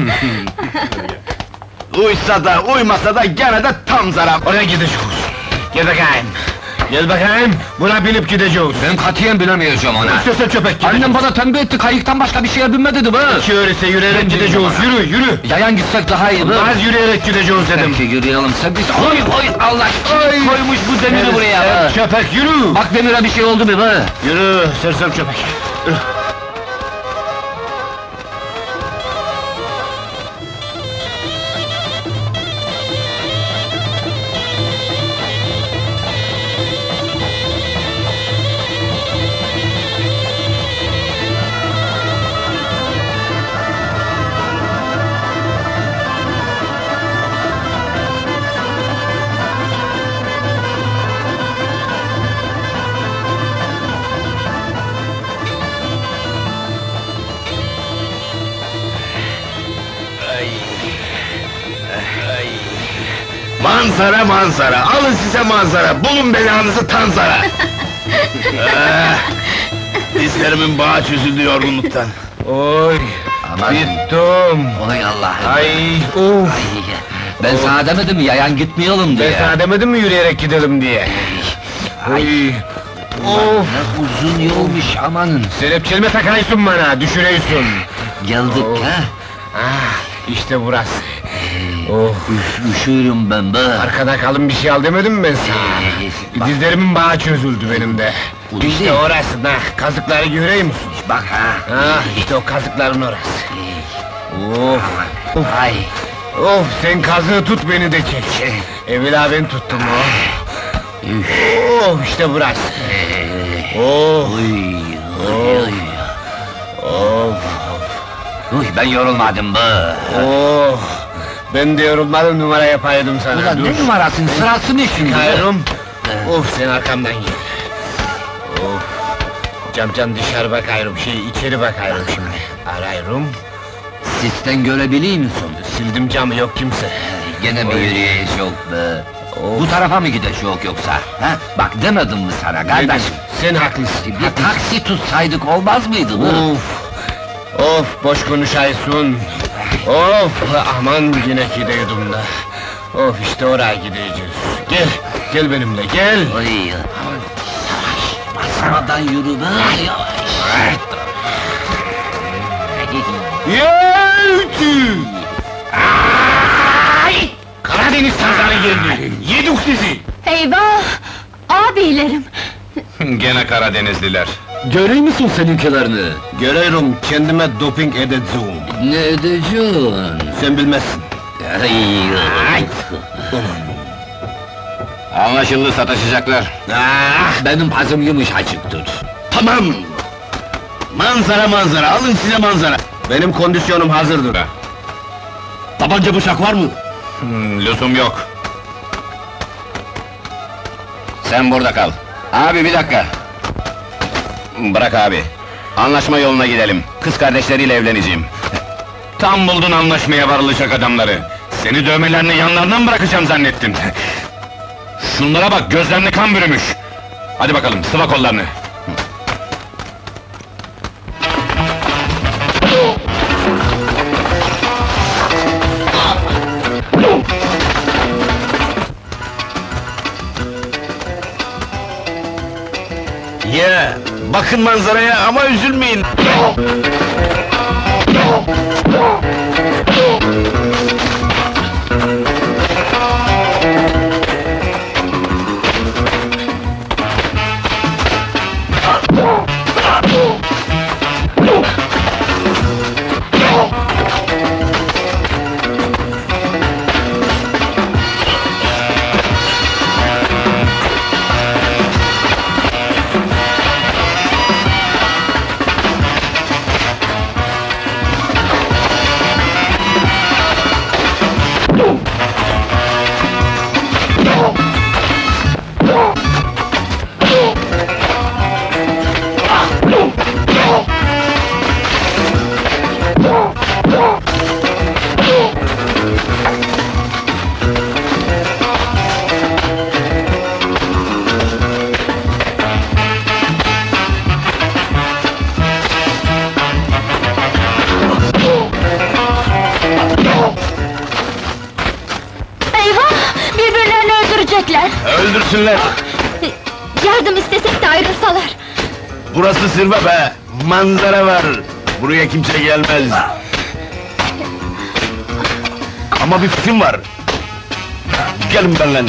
Uysa da, uymasa da gene de Tamzara! Oraya gideceğiz! Gel bakayım! Gel bakayım! Buna binip gideceğiz! Ben katiyen bilemeyeceğim ona! İstiyorsan köpek gideceğiz! Annem bana tembih etti, kayıktan başka bir şeye binme dedi be! Ki öyleyse yürüyerek gideceğiz, yürü, yürü! Yayan gitsek daha iyi be! Az yürüyerek gideceğiz dedim! Peki yürüyelim, sen biz... Oy oy, Allah! Koymuş bu demiri buraya be! Köpek yürü! Bak demire bir şey oldu mu be! Yürü, sersem köpek! Manzara manzara, alın size manzara, bulun belanızı tanzara! Dizlerimin bağı çözüldü yorgunluktan. Oy! Bittim! Oy Allah! Ay! Uf! Ben sana demedim mi yayan gitmeyelim diye? Ben sana demedim mi yürüyerek gidelim diye? Ay! Of! Ne uzun yolmuş amanın! Selepçelime takaysın bana, düşüreysin! Geldik Oh. ha! Ah, işte burası! Oh! Üşüyorum ben be! Arkada kalın bir şey al demedim mi ben sana? Dizlerimin bağı çözüldü benim de! Ulan İşte değil. orası, nah, kazıkları göreyim musun? Bak ha! Ah, işte o kazıkların orası! Of! Of! Ay! Of, sen kazığı tut, beni de çek! Evvela ben tuttum, oh! İşte burası! Oh! Oy! Oy! Of! Uy, ben yorulmadım be! Oh! Ben de yorulmadım, numara yapaydım sana, Ulan dur! ne numarasın, sırası ne şimdi? Kayrum! Of, sen arkamdan gel! Of! Camcan dışarı bakayım, içeri bakayım şimdi! Arayırım! Sisten görebiliyor musun? Sildim camı, yok kimse! Gene bir yürüyeş yok be! Bu tarafa mı gideş yok yoksa? Ha? Bak demedim mi sana kardeşim? Sen haklısın! Bir taksi tutsaydık olmaz mıydı bu? Of! Of, boş konuşaysın! Of, aman yine gidiyordum da! Of, işte oraya gideceğiz! Gel, gel benimle, gel! Oy! Yavaş! Basmadan yürü be! Yavaş! Yelti! Karadeniz tarzanı geldi! Yedik sizi! Eyvah! Ağabeylerim! Gene Karadenizliler. Görüyor musun seninkilerini? Görüyorum, kendime doping edeceğim! Ne edeceksin? Sen bilmezsin! Ay! Anlaşıldı, sataşacaklar. Ah! Benim pazım yumuşacıktır. Tamam! Manzara manzara, alın size manzara! Benim kondisyonum hazırdır! Tabanca bıçak var mı? Lüzum yok. Sen burada kal. Abi bir dakika. Bırak abi. Anlaşma yoluna gidelim. Kız kardeşleriyle evleneceğim. Tam buldun anlaşmaya varılacak adamları. Seni dövmelerini yanlarından mı bırakacağım zannettin? Şunlara bak, gözlerini kan bürümüş. Hadi bakalım, sıva kollarını. Ya, bakın manzaraya ama üzülmeyin! Öldürsünler! Yardım istesek de ayrılsalar! Burası zirve be! Manzara var! Buraya kimse gelmez! Ama bir fikrim var! Gelin benimle!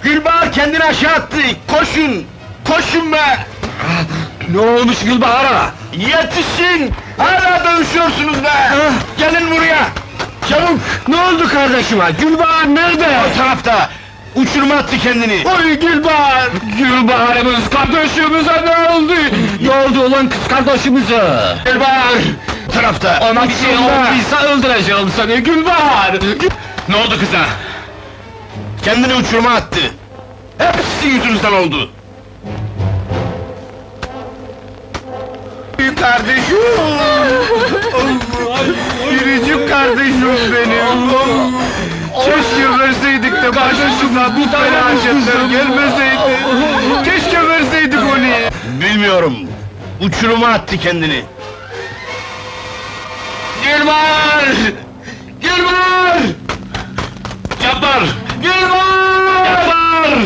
Gülbahar kendini aşağı attı! Koşun! Koşun be! Ne olmuş Gülbahar'a? Yetişin! Hala dövüşüyorsunuz be! Gelin buraya! Çabuk! Ne oldu kardeşime? Gülbahar nerede? O tarafta! Uçuruma attı kendini! Oy Gülbahar! Gülbahar'ımız kardeşimize ne oldu? Ne oldu ulan kız kardeşimize? Gülbahar! O tarafta! Ona bir şey olduysa öldüreceğim seni Gülbahar! Ne oldu kıza? Kendini uçuruma attı! Hepsi yüzünüzden oldu! Kardeşim! Biricik kardeşim benim! Keşke verseydik de başımıza bu felaketler gelmeseydi! Keşke verseydik onu! Bilmiyorum! Uçuruma attı kendini! Gülbahar! Gülbahar! Cabbar! Gülbahar! Cabbar!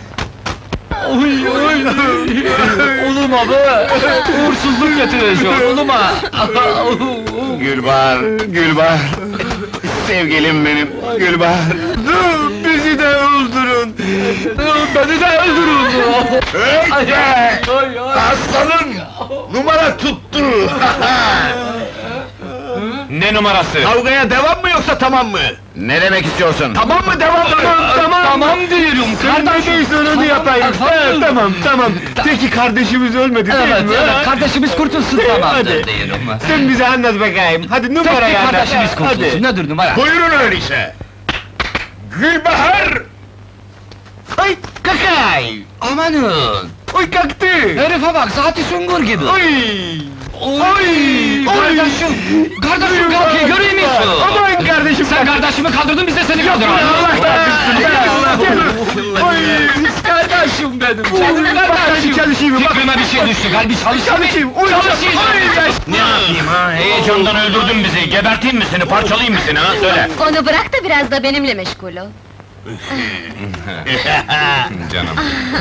Uluma be! Uğursuzluk getiriyor, uluma! Gülbahar, Gülbahar! Sevgilim benim, Gülbahar! Bizi de öldürün! Beni de öldürün! Hey be! Aslanım! Numara tuttu! Ne numarası? Kavgaya devam mı yoksa tamam mı? Ne demek istiyorsun? Tamam mı devam mı? Tamam diyorum Kardeşim onu yapayım! Tamam! Peki kardeşimiz ölmedi değil Evet, mi? evet, kardeşimiz kurtulsun tamamdır Hadi. diyorum. Sen bize anlat bakayım! Hadi numarayı anlat! Kardeşimiz kurtulsun, nedir numara? Buyurun öyleyse! Gülbahar! Ay kakay! Amanın! Oy kalktı! Herife bak, saati sungur gibi! Oy! Kardeşim! Kardeşim kalkıyor, görüyor musun? Aman kardeşim! Sen kardeşimi kaldırdın, biz de seni kaldıralım! Allah Oy! Kız kardeşim benim, canım kardeşim! Çalışayım bak! Fikrime bir şey düştü, kalbi çalışıyor! Çalışayım! Ne yapayım ha? Heyecandan öldürdün bizi. Geberteyim mi seni? Parçalayayım mı seni ha? Söyle. Onu bırak da biraz da benimle meşgul ol. Canım.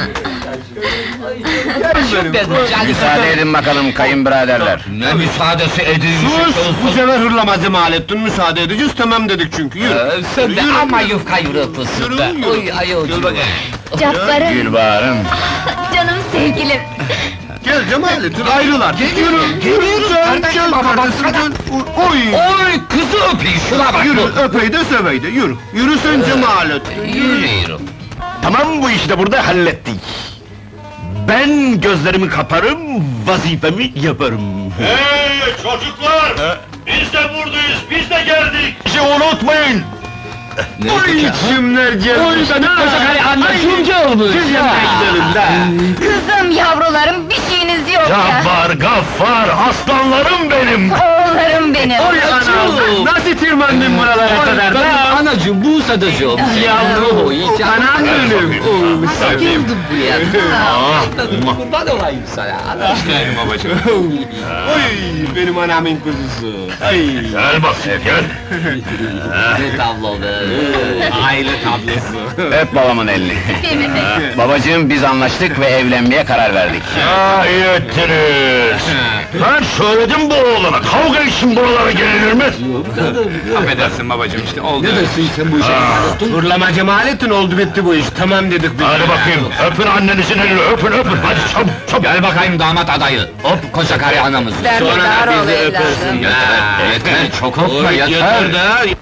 Müsaade edin bakalım kayınbiraderler. Ne müsaadesi edin! Sus! Bu sefer hırlamacı Mahalettin, müsaade edeceğiz, tamam dedik çünkü, yürü! Sen de ama yufka yürütüsün be! Yürü. Oy ayolcuğum! Cabbarım, Gülbahar'ım. canım sevgilim. Gel Cemalettin, ayrılar! Yürü sen, gel kardeşim, gel! Oy! Oy kızı öpeyim, şuna bak! Yürü, öpey de sövey de, yürü! Yürü sen Cemalettin! Yürüyorum! Tamam bu işi de burada hallettik. Ben gözlerimi kaparım, vazifemi yaparım. Hey çocuklar! Biz de buradayız, biz de geldik! Bir şey unutmayın! Oy içimler gelmiş! Oy benim koca karı anlaşımcı olmuş! Gidelim de! Kızım, yavrularım, bir şeyiniz yok ya. Cabbar, Gaffar, aslanlarım benim! Oğullarım benim. Oy anam! Nasıl tırmandın buralara kadar da? Anacığım, bu sadacığım! Yavrum! Oy, canım Anam benim! Oy, Nasıl geldim buraya? Kurban olayım sana! İşte babacığım. Oy, benim anamın kuzusu! Ay! Gel bak, gel! Ne tablo be! Aile tablosu! Öp babamın elini. Babacığım biz anlaştık ve evlenmeye karar verdik. Ya iyi ettiniz! Ben söyledim bu oğlana, kavga için buralara gelinir mi? Affedersin babacığım işte oldu. Ne dersin sen bu işe? Hırlama Cemalettin oldu bitti bu iş, tamam dedik biz! Hadi bakayım, öpün annenizin elini, öpün, hadi çabuk, çabuk! Gel bakayım damat adayı! Hop koca karı anamızı! Sonra da bizi öpersin. Yeter, çok hopla yeter! Yeter de!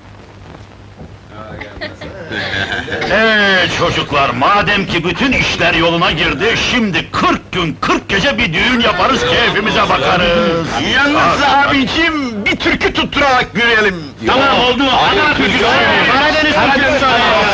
Çocuklar, madem ki bütün işler yoluna girdi, şimdi 40 gün 40 gece bir düğün yaparız, keyfimize bakarız! Yalnız abicim, bir türkü tutturarak yürüyelim! Tamam oldu, Karadeniz türküsü!